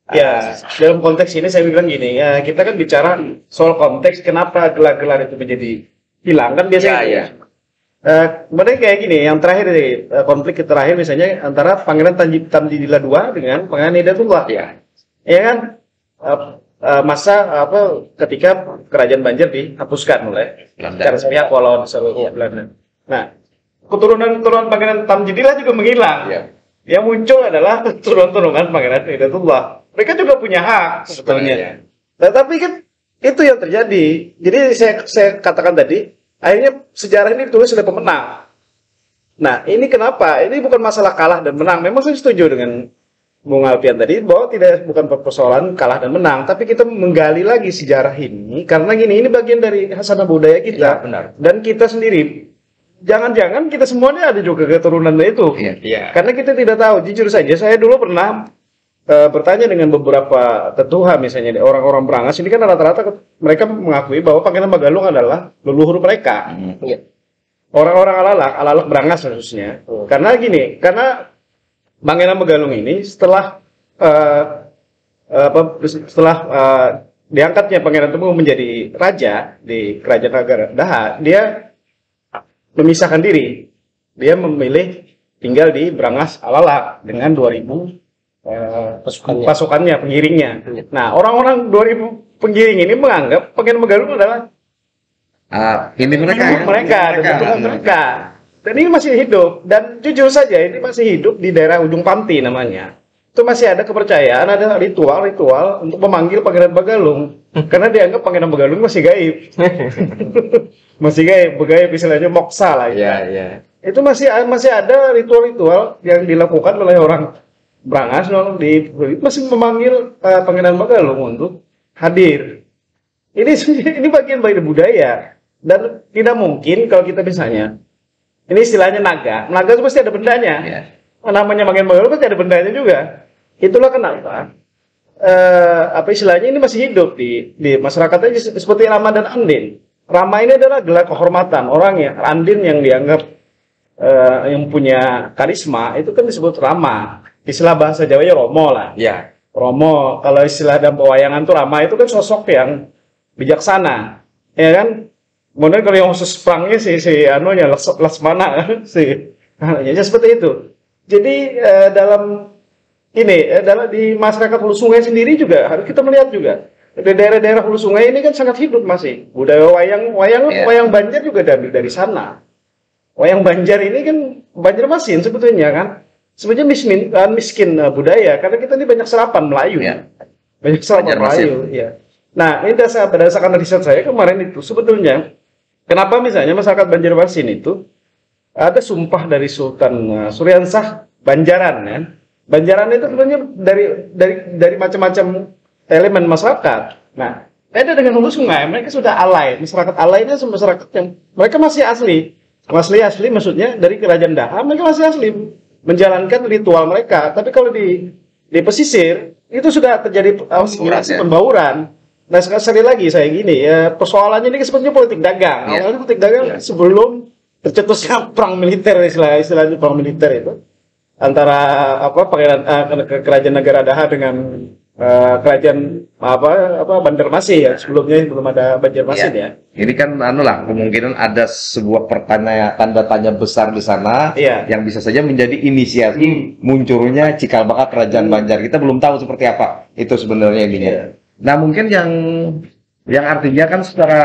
Ya, dalam konteks ini saya bilang gini, ya kita kan bicara soal konteks kenapa gelar-gelar itu menjadi hilang kan biasanya. Ya, ya. Eh, kemudian kayak gini, yang terakhir nih, eh, konflik terakhir misalnya antara Pangeran Tanjib Tamjidillah kedua dengan Pangeran Hidayatullah. Ya. Ya kan? Eh, eh, masa apa ketika Kerajaan Banjar dihapuskan oleh secara sepihak walau seluruh Belanda. Nah, keturunan-keturunan Pangeran Tamjidillah juga menghilang. Ya. Yang muncul adalah keturunan-keturunan Pangeran Hidayatullah. Mereka juga punya hak sebetulnya. Nah, tapi kan itu yang terjadi. Jadi saya, saya katakan tadi, akhirnya sejarah ini ditulis oleh pemenang. Nah, ini kenapa? Ini bukan masalah kalah dan menang. Memang saya setuju dengan Bung Alfian tadi bahwa tidak bukan persoalan kalah dan menang, tapi kita menggali lagi sejarah ini karena gini, ini bagian dari hasanah budaya kita. Ya, benar. Dan kita sendiri jangan-jangan kita semuanya ada juga keturunan itu. Iya. Iya. Karena kita tidak tahu. Jujur saja, saya dulu pernah uh, bertanya dengan beberapa tetuha misalnya orang-orang Brangas ini kan rata-rata mereka mengakui bahwa Pangeran Magalung adalah leluhur mereka. Hmm. Iya. Orang-orang Alalak, Alalak Brangas khususnya. Hmm. Karena gini, karena Pangeran Magalung ini setelah uh, uh, apa, setelah uh, diangkatnya Pangeran Temenggung menjadi raja di Kerajaan Nagara Daha, dia memisahkan diri. Dia memilih tinggal di Brangas Alalak dengan dua ribu uh, Pasukannya. pasukannya, pengiringnya. Nah, orang-orang dua ribu pengiring ini menganggap Pangeran Magalung adalah Ah, ini mereka, mereka, mereka, kebetulan mereka. Dan ini masih hidup. Dan jujur saja, ini masih hidup di daerah Ujung Panti namanya. Itu masih ada kepercayaan, ada ritual-ritual untuk memanggil Pangeran Magalung. Karena dianggap Pangeran Magalung masih gaib. Masih gaib, gaib istilahnya moksa lah. Iya, iya. Itu masih masih ada ritual-ritual yang dilakukan oleh orang Brangas di masih memanggil uh, Pangeran Magalung untuk hadir. Ini ini bagian dari budaya dan tidak mungkin kalau kita misalnya ini istilahnya naga, naga itu pasti ada bendanya. Iya. Namanya Pangeran Magalung pasti ada bendanya juga. Itulah kenapa uh, apa istilahnya ini masih hidup di di masyarakatnya seperti Rama dan Andin. Rama ini adalah gelar kehormatan orang ya, Andin yang dianggap uh, yang punya karisma itu kan disebut Rama. Istilah bahasa Jawanya Romo lah. Ya. Romo, kalau istilah dalam pewayangan tuh Rama itu kan sosok yang bijaksana, ya kan? Kemudian kalau yang khusus perangnya si si anunya Laksmana si, ya seperti itu. Jadi eh, dalam ini eh, dalam di masyarakat Hulu Sungai sendiri juga harus kita melihat juga. Di daerah-daerah Hulu Sungai ini kan sangat hidup masih. Budaya wayang wayang Yeah. wayang Banjar juga dari dari sana. Wayang Banjar ini kan Banjarmasin sebetulnya kan. Sebenarnya miskin, uh, miskin uh, budaya karena kita ini banyak serapan Melayu. Ya. Banyak serapan Banjarmasin. Melayu, ya. Nah, ini dasar berdasarkan riset saya kemarin itu sebetulnya kenapa misalnya masyarakat Banjarmasin itu ada sumpah dari Sultan uh, Suryansah Banjaran kan. Banjaran itu sebenarnya dari dari dari macam-macam elemen masyarakat. Nah, beda dengan Hulu Sungai, mereka sudah alay. Masyarakat alay ini masyarakat yang mereka masih asli. Asli asli maksudnya dari Kerajaan Daha, mereka masih asli menjalankan ritual mereka. Tapi kalau di di pesisir itu sudah terjadi asimilasi ya. pembauran. Nah sekali lagi saya gini ya, persoalannya ini sebenarnya politik dagang. Ya. Awalnya politik dagang Ya. sebelum tercetusnya perang militer, istilah istilahnya perang militer itu antara apa pangeran uh, kerajaan negara Daha dengan uh, kerajaan apa apa Banjarmasin ya, sebelumnya belum ada Banjarmasin ya. Ini kan anu lah, kemungkinan ada sebuah pertanyaan tanda tanya besar di sana Iya. yang bisa saja menjadi inisiasi munculnya cikal bakal kerajaan Banjar. Kita belum tahu seperti apa itu sebenarnya ininya. Iya. Nah, mungkin yang yang artinya kan secara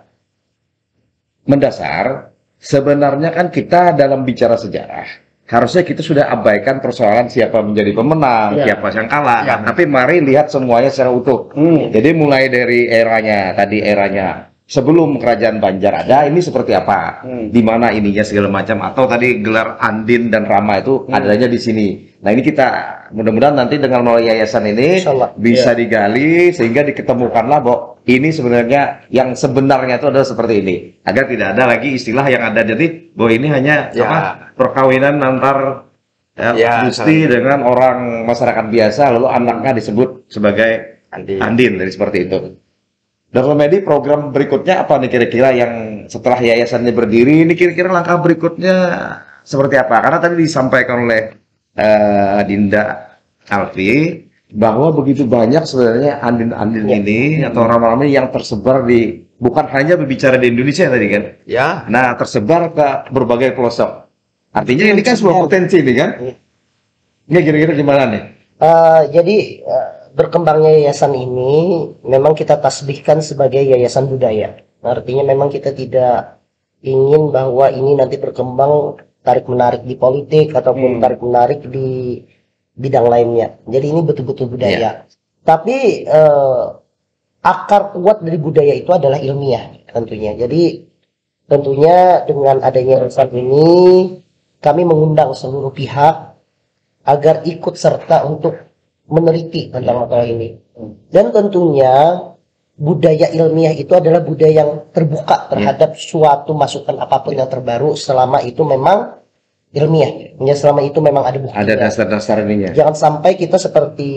mendasar sebenarnya kan kita dalam bicara sejarah harusnya kita sudah abaikan persoalan siapa menjadi pemenang, Ya. siapa yang kalah. Ya. Tapi mari lihat semuanya secara utuh. Hmm. Jadi mulai dari eranya, tadi eranya sebelum kerajaan Banjar ada, ini seperti apa? Hmm. Di mana ininya segala macam, atau tadi gelar Andin dan Rama itu Hmm. adanya di sini. Nah, ini kita mudah-mudahan nanti dengan melalui yayasan ini Insyaallah. bisa Ya. digali sehingga diketemukanlah bahwa ini sebenarnya yang sebenarnya itu adalah seperti ini. Agar tidak ada lagi istilah yang ada jadi bahwa ini hanya Ya. apa? Perkawinan antar ya, Ya, Gusti salah. dengan orang masyarakat biasa lalu anaknya disebut sebagai Andi. Andin, dari seperti itu. Dokter Medi, program berikutnya apa nih kira-kira yang setelah yayasannya berdiri? Ini kira-kira langkah berikutnya seperti apa? Karena tadi disampaikan oleh eh, Dinda Alfi bahwa begitu banyak sebenarnya andin-andin Ya. ini atau rama-rama yang tersebar di, bukan hanya berbicara di Indonesia tadi kan, Ya, nah tersebar ke berbagai pelosok. Artinya ini kan sebuah potensi nih kan? Iya. Ini kira-kira gimana nih? Eh, jadi eh, berkembangnya yayasan ini memang kita tasbihkan sebagai yayasan budaya. Artinya memang kita tidak ingin bahwa ini nanti berkembang tarik menarik di politik ataupun Hmm. tarik menarik di bidang lainnya. Jadi ini betul-betul budaya. Tapi eh, akar kuat dari budaya itu adalah ilmiah tentunya. Jadi tentunya dengan adanya yayasan ini kami mengundang seluruh pihak agar ikut serta untuk meneliti tentang masalah ini. Dan tentunya budaya ilmiah itu adalah budaya yang terbuka terhadap suatu masukan apapun yang terbaru selama itu memang ilmiah. Ya, selama itu memang ada buktinya. Ada dasar-dasar ininya. Jangan sampai kita seperti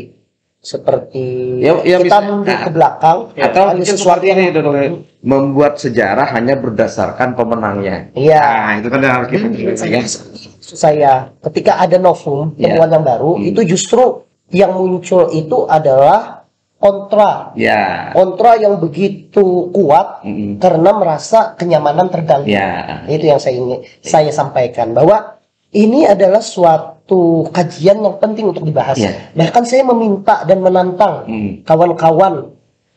seperti Ya, ya kita bisa- mundur nah, ke belakang Atau ada mungkin sesuatu seperti ini Dodo, membuat sejarah hanya berdasarkan pemenangnya. Iya. Nah, itu kan yang harus kita ya. Maksud saya ketika ada novum Ya. temuan yang baru Hmm. itu justru yang muncul itu adalah kontra Ya. kontra yang begitu kuat Mm-mm. karena merasa kenyamanan terganggu. Ya. Itu yang saya ingin saya sampaikan bahwa ini adalah suatu kajian yang penting untuk dibahas. Ya. Bahkan saya meminta dan menantang Hmm. kawan-kawan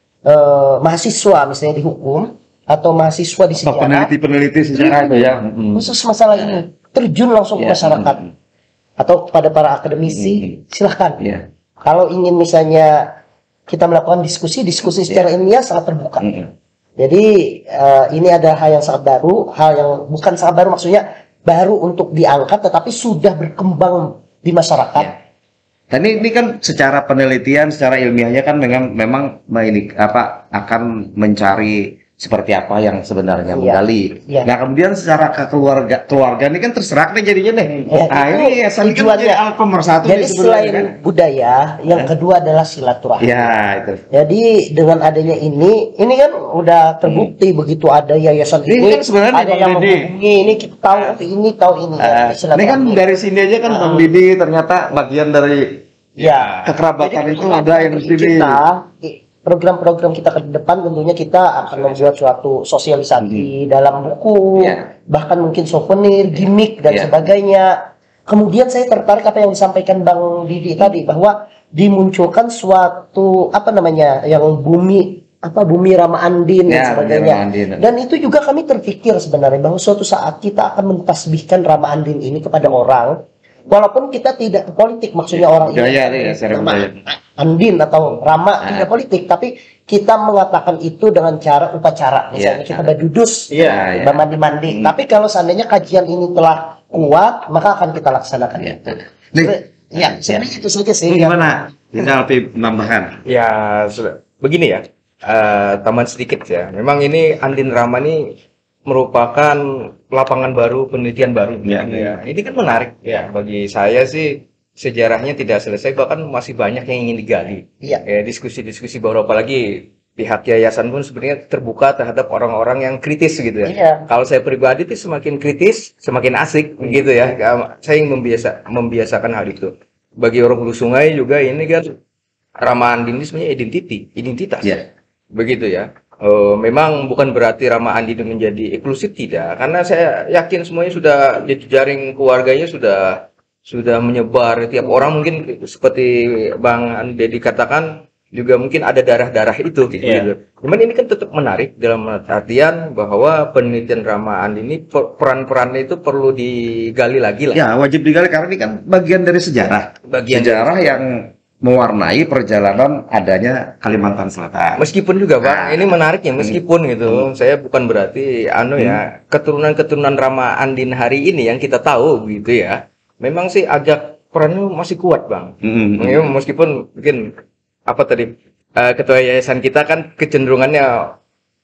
eh, mahasiswa misalnya di hukum atau mahasiswa di Atau sejarah peneliti-peneliti sejarah itu ya. Mm. khusus masalah ini terjun langsung ke Ya. masyarakat Mm. atau kepada para akademisi, silahkan. Ya. Kalau ingin misalnya kita melakukan diskusi, diskusi secara ilmiah sangat terbuka. Mm. Jadi eh, ini ada hal yang sangat baru, hal yang bukan sangat baru maksudnya baru untuk diangkat, tetapi sudah berkembang di masyarakat. Ya. Dan ini, ini kan secara penelitian, secara ilmiahnya kan memang memang ini apa akan mencari seperti apa yang sebenarnya Iya. menggali. Iya. Nah kemudian secara ke keluarga keluarga ini kan terserak nih jadinya nih. Ya, Nah itu ini yayasan ini kan tujuannya. menjadi alat pemersatu Jadi nih sebenarnya selain kan. budaya, yang kedua adalah silaturahmi. Ya itu. Jadi dengan adanya ini, ini kan udah terbukti begitu ada yayasan Ini ini, kan sebenarnya ada Bang yang Didi. menghubungi ini kita tahu ini tahu ini. ya, Eh, ini silaturahmi. kan dari sini aja kan Bang Didi ternyata bagian dari ya kekerabatan Jadi, itu ada yang di sini. kita program-program kita ke depan tentunya kita akan membuat suatu sosialisasi dalam buku, Ya. bahkan mungkin souvenir, gimmick dan Ya. sebagainya. Kemudian saya tertarik apa yang disampaikan Bang Didi tadi bahwa dimunculkan suatu apa namanya yang bumi apa bumi ramah andin dan Ya, sebagainya. Ramah Andin. Dan itu juga kami terpikir sebenarnya bahwa suatu saat kita akan mentasbihkan ramah andin ini kepada orang, walaupun kita tidak ke politik, maksudnya orang Budaya nih ya, secara nama budaya. andin atau rama Ah. tidak politik, tapi kita mengatakan itu dengan cara upacara, misalnya Ya. kita badudus, Iya, iya. mandi-mandi. Hmm. Tapi kalau seandainya kajian ini telah kuat, maka akan kita laksanakan Ya. itu. Nih, Ya, sebenarnya itu saja sih. ini gimana? Tinggal penambahan. ya sudah. Begini ya, eh, tambahan sedikit ya. Memang ini Andin Rama ini merupakan lapangan baru, penelitian baru. Ya, gitu ya. Ini kan menarik ya. Bagi saya sih sejarahnya tidak selesai, bahkan masih banyak yang ingin digali. Iya. Ya, diskusi-diskusi baru, apalagi pihak yayasan pun sebenarnya terbuka terhadap orang-orang yang kritis gitu ya. Iya. Kalau saya pribadi itu semakin kritis, semakin asik gitu ya. Saya ingin membiasa membiasakan hal itu. Bagi orang hulu sungai juga ini kan Ramah Andin ini sebenarnya identity, identitas. Ya. Begitu ya. Eh, memang bukan berarti Ramah Andin menjadi eksklusif, tidak. Karena saya yakin semuanya sudah jejaring keluarganya sudah sudah menyebar. Tiap orang mungkin seperti Bang Dedi katakan juga mungkin ada darah-darah itu gitu. Iya. Cuman ini kan tetap menarik dalam artian bahwa penelitian Ramah Andin ini per- peran-perannya itu perlu digali lagi lah. Ya, wajib digali karena ini kan bagian dari sejarah. Bagian Sejarah yang mewarnai perjalanan adanya Kalimantan Selatan. Meskipun juga Nah. Bang, ini menariknya meskipun gitu, saya bukan berarti anu ya, keturunan-keturunan Ramah Andin hari ini yang kita tahu gitu ya. Memang sih agak perannya masih kuat Bang. Mm-mm. Ya, meskipun mungkin apa tadi eh, ketua yayasan kita kan kecenderungannya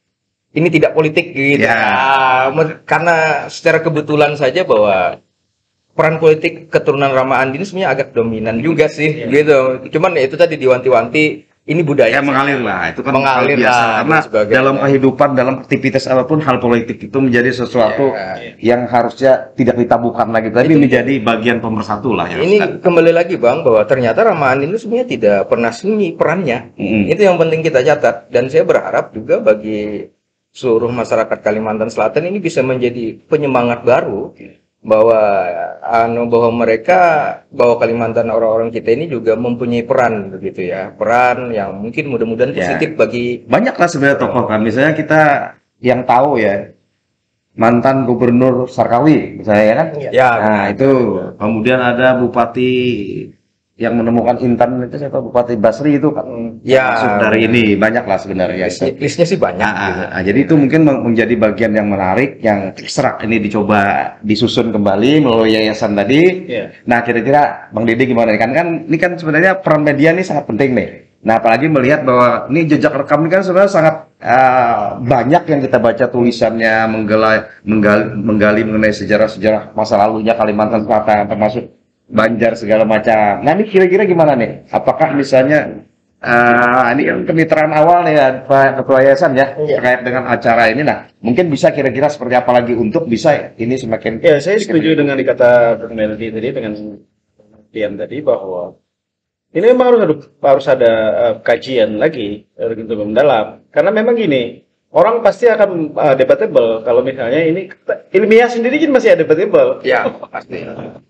ini tidak politik gitu. Ya. Ah, me- karena secara kebetulan saja bahwa peran politik keturunan Ramah Andin sebenarnya agak dominan juga sih gitu. Cuman ya itu tadi diwanti-wanti ini budaya Ya mengalir lah, itu kan Mengalir hal biasa. lah, Karena dan sebagainya. dalam kehidupan, dalam aktivitas apapun, hal politik itu menjadi sesuatu Ya. yang harusnya tidak ditabukan lagi, tapi Itu- menjadi bagian pemersatu lah ya. Ini Ustaz. kembali lagi Bang, bahwa ternyata Ramahan ini sebenarnya tidak pernah sunyi perannya. Mm-mm. Itu yang penting kita catat. Dan saya berharap juga bagi seluruh masyarakat Kalimantan Selatan ini bisa menjadi penyemangat baru bahwa anu bahwa mereka bahwa Kalimantan orang-orang kita ini juga mempunyai peran begitu ya. Peran yang mungkin mudah-mudahan Ya. positif bagi Banyak lah sebenarnya tokoh kan, misalnya kita yang tahu ya, mantan gubernur Sarkawi misalnya ya kan. ya Nah itu, kemudian ada bupati yang menemukan intan itu siapa, Bupati Basri itu kan Ya. masuk dari ini, banyak lah sebenarnya. listnya, listnya sih banyak. Nah, gitu. ah, ah, jadi itu mungkin meng- menjadi bagian yang menarik, yang serak ini dicoba disusun kembali melalui yayasan tadi. Iya. Nah, kira-kira Bang Dede gimana nih? Kan kan ini kan sebenarnya peran media ini sangat penting nih. Nah, apalagi melihat bahwa ini jejak rekam ini kan sebenarnya sangat ah, banyak yang kita baca tulisannya, menggali, menggali, menggali mengenai sejarah-sejarah masa lalunya Kalimantan Selatan, termasuk Banjar segala macam. Nah, ini kira-kira gimana nih? Apakah misalnya ah, ini kan kemitraan awal nih ya, Pak Ketua Yayasan ya, Iya. terkait dengan acara ini. Nah, mungkin bisa kira-kira seperti apa lagi untuk bisa ini semakin. Ya, saya setuju dengan dikata Bung Melody tadi, dengan Dian tadi, bahwa ini memang harus ada, harus ada eh, kajian lagi eh, untuk mendalam. Karena memang gini, orang pasti akan eh, debatable kalau misalnya ini ilmiah sendiri kan masih ada debatable. Ya, pasti.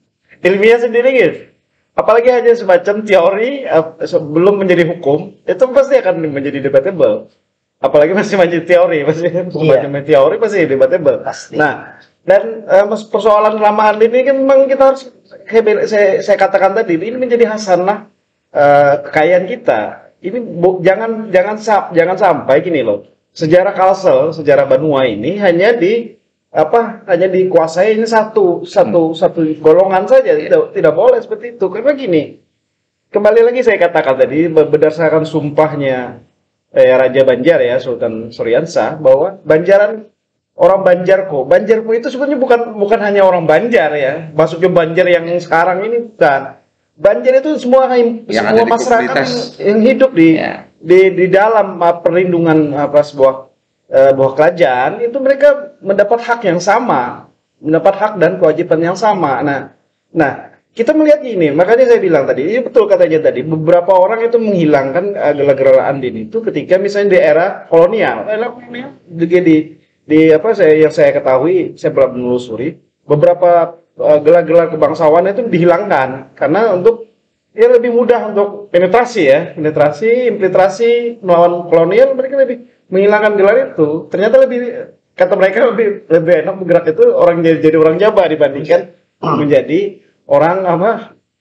Ilmiah sendiri gitu. Apalagi hanya semacam teori eh, sebelum menjadi hukum, itu pasti akan menjadi debatable. Apalagi masih menjadi teori, masih semacam teori pasti debatable. Pasti. Nah, dan eh, mas- persoalan Ramahan ini kan memang kita harus, saya, saya, saya katakan tadi, ini menjadi hasanah eh, kekayaan kita. Ini bu- jangan jangan sap, jangan sampai gini loh. Sejarah Kalsel, sejarah Banua ini hanya di apa hanya dikuasai ini satu satu satu golongan saja, tidak tidak boleh seperti itu. Karena gini, kembali lagi saya katakan tadi berdasarkan sumpahnya eh, Raja Banjar ya, Sultan Suryansah, bahwa Banjaran orang Banjar kok. Banjarku itu sebenarnya bukan bukan hanya orang Banjar ya. Maksudnya Banjar yang sekarang ini bukan. Banjar itu semua Yang ada semua di masyarakat komunitas. yang, yang hidup di Ya. di di dalam uh, perlindungan apa sebuah uh, buah kerajaan, itu mereka mendapat hak yang sama, mendapat hak dan kewajiban yang sama. Nah, nah kita melihat ini, makanya saya bilang tadi, iya betul katanya tadi, beberapa orang itu menghilangkan uh, gelar-gelar Andin itu ketika misalnya di era kolonial, era kolonial juga di di apa saya yang saya ketahui, saya pernah menelusuri beberapa uh, gelar-gelar kebangsawan itu dihilangkan karena untuk ya lebih mudah untuk penetrasi ya, penetrasi, infiltrasi melawan kolonial, mereka lebih menghilangkan gelar itu. Ternyata lebih, kata mereka lebih lebih enak bergerak itu orang jadi, jadi orang Jawa dibandingkan menjadi orang apa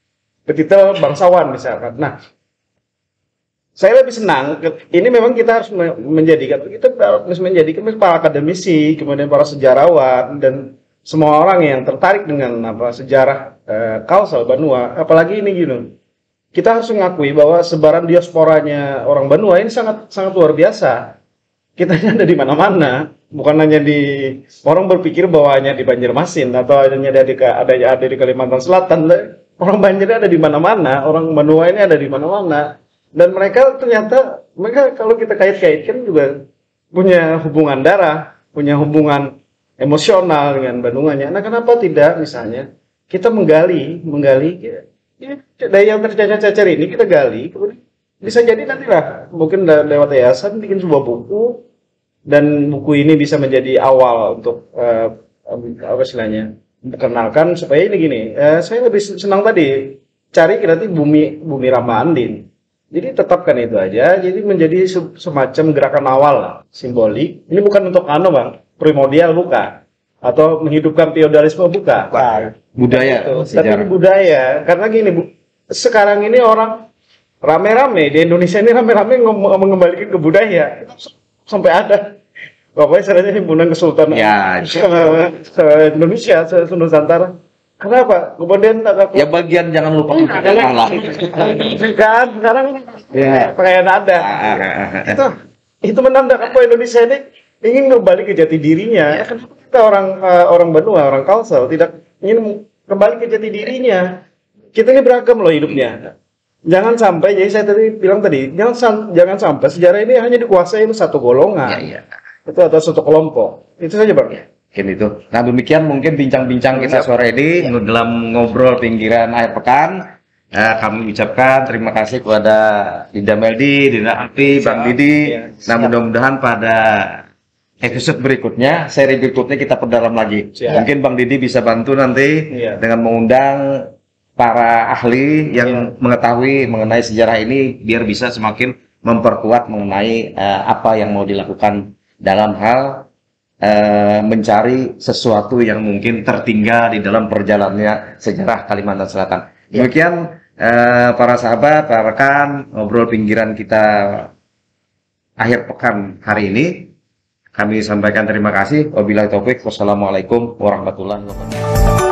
betitel bangsawan misalkan. Nah, saya lebih senang. Ini memang kita harus me- menjadikan kita harus menjadikan para akademisi, kemudian para sejarawan dan semua orang yang tertarik dengan apa sejarah eh, Kalsel Banua. Apalagi ini gini, kita harus mengakui bahwa sebaran diasporanya orang Banua ini sangat sangat luar biasa. Kita ada di mana-mana, bukan hanya di orang berpikir bahwa hanya di Banjarmasin atau hanya ada di ada ada di Kalimantan Selatan. Orang Banjar ada di mana-mana, orang Banua ini ada di mana-mana. Dan mereka ternyata, mereka kalau kita kait-kaitkan juga punya hubungan darah, punya hubungan emosional dengan Bandungannya. Nah, kenapa tidak misalnya kita menggali, menggali ya, ya, dari yang tercacar-cacar ini kita gali, kemudian bisa jadi nantilah mungkin le- lewat yayasan bikin sebuah buku, dan buku ini bisa menjadi awal untuk eh, apa istilahnya memperkenalkan supaya ini gini. eh, saya lebih senang tadi cari nanti bumi bumi ramah Andin. Jadi tetapkan itu aja. Jadi menjadi se- semacam gerakan awal lah, simbolik. Ini bukan untuk anu bang, primordial bukan, atau menghidupkan feodalisme bukan. Bukan. Budaya, Itu. Tapi sejarah. ini budaya. Karena gini, bu, sekarang ini orang rame-rame di Indonesia ini rame-rame ngem- mengembalikan ke budaya. Sampai ada pokoknya istilahnya himpunan kesultanan Ya. Indonesia, se-Nusantara. Kenapa? Kemudian ada Ya bagian jangan lupa kalah lah. kan sekarang Ya. pakaian ada. Itu itu menandakan bahwa Indonesia ini ingin kembali ke jati dirinya. Kenapa kita orang eh, orang Banua, orang Kalsel tidak ingin kembali ke jati dirinya? Kita ini beragam loh hidupnya. jangan sampai, jadi saya tadi bilang tadi, jangan sam- jangan sampai sejarah ini hanya dikuasai oleh satu golongan, Ya, iya. itu atau satu kelompok. Itu saja bang. Mungkin itu. Nah demikian mungkin bincang-bincang kita sore ini dalam ngobrol pinggiran akhir pekan. Nah, kami ucapkan terima kasih kepada Dinda Meldi, Dinda Api, Bang Didi. Ya. Nah mudah-mudahan pada episode berikutnya, seri berikutnya kita perdalam lagi. Siap. Mungkin Bang Didi bisa bantu nanti Iya. dengan mengundang para ahli yang mengetahui mengenai sejarah ini biar bisa semakin memperkuat mengenai eh, apa yang mau dilakukan dalam hal eh, mencari sesuatu yang mungkin tertinggal di dalam perjalanannya sejarah Kalimantan Selatan. Demikian eh, para sahabat, para rekan, ngobrol pinggiran kita akhir pekan hari ini. Kami sampaikan terima kasih. Wabillahi taufik. Wassalamualaikum warahmatullahi wabarakatuh.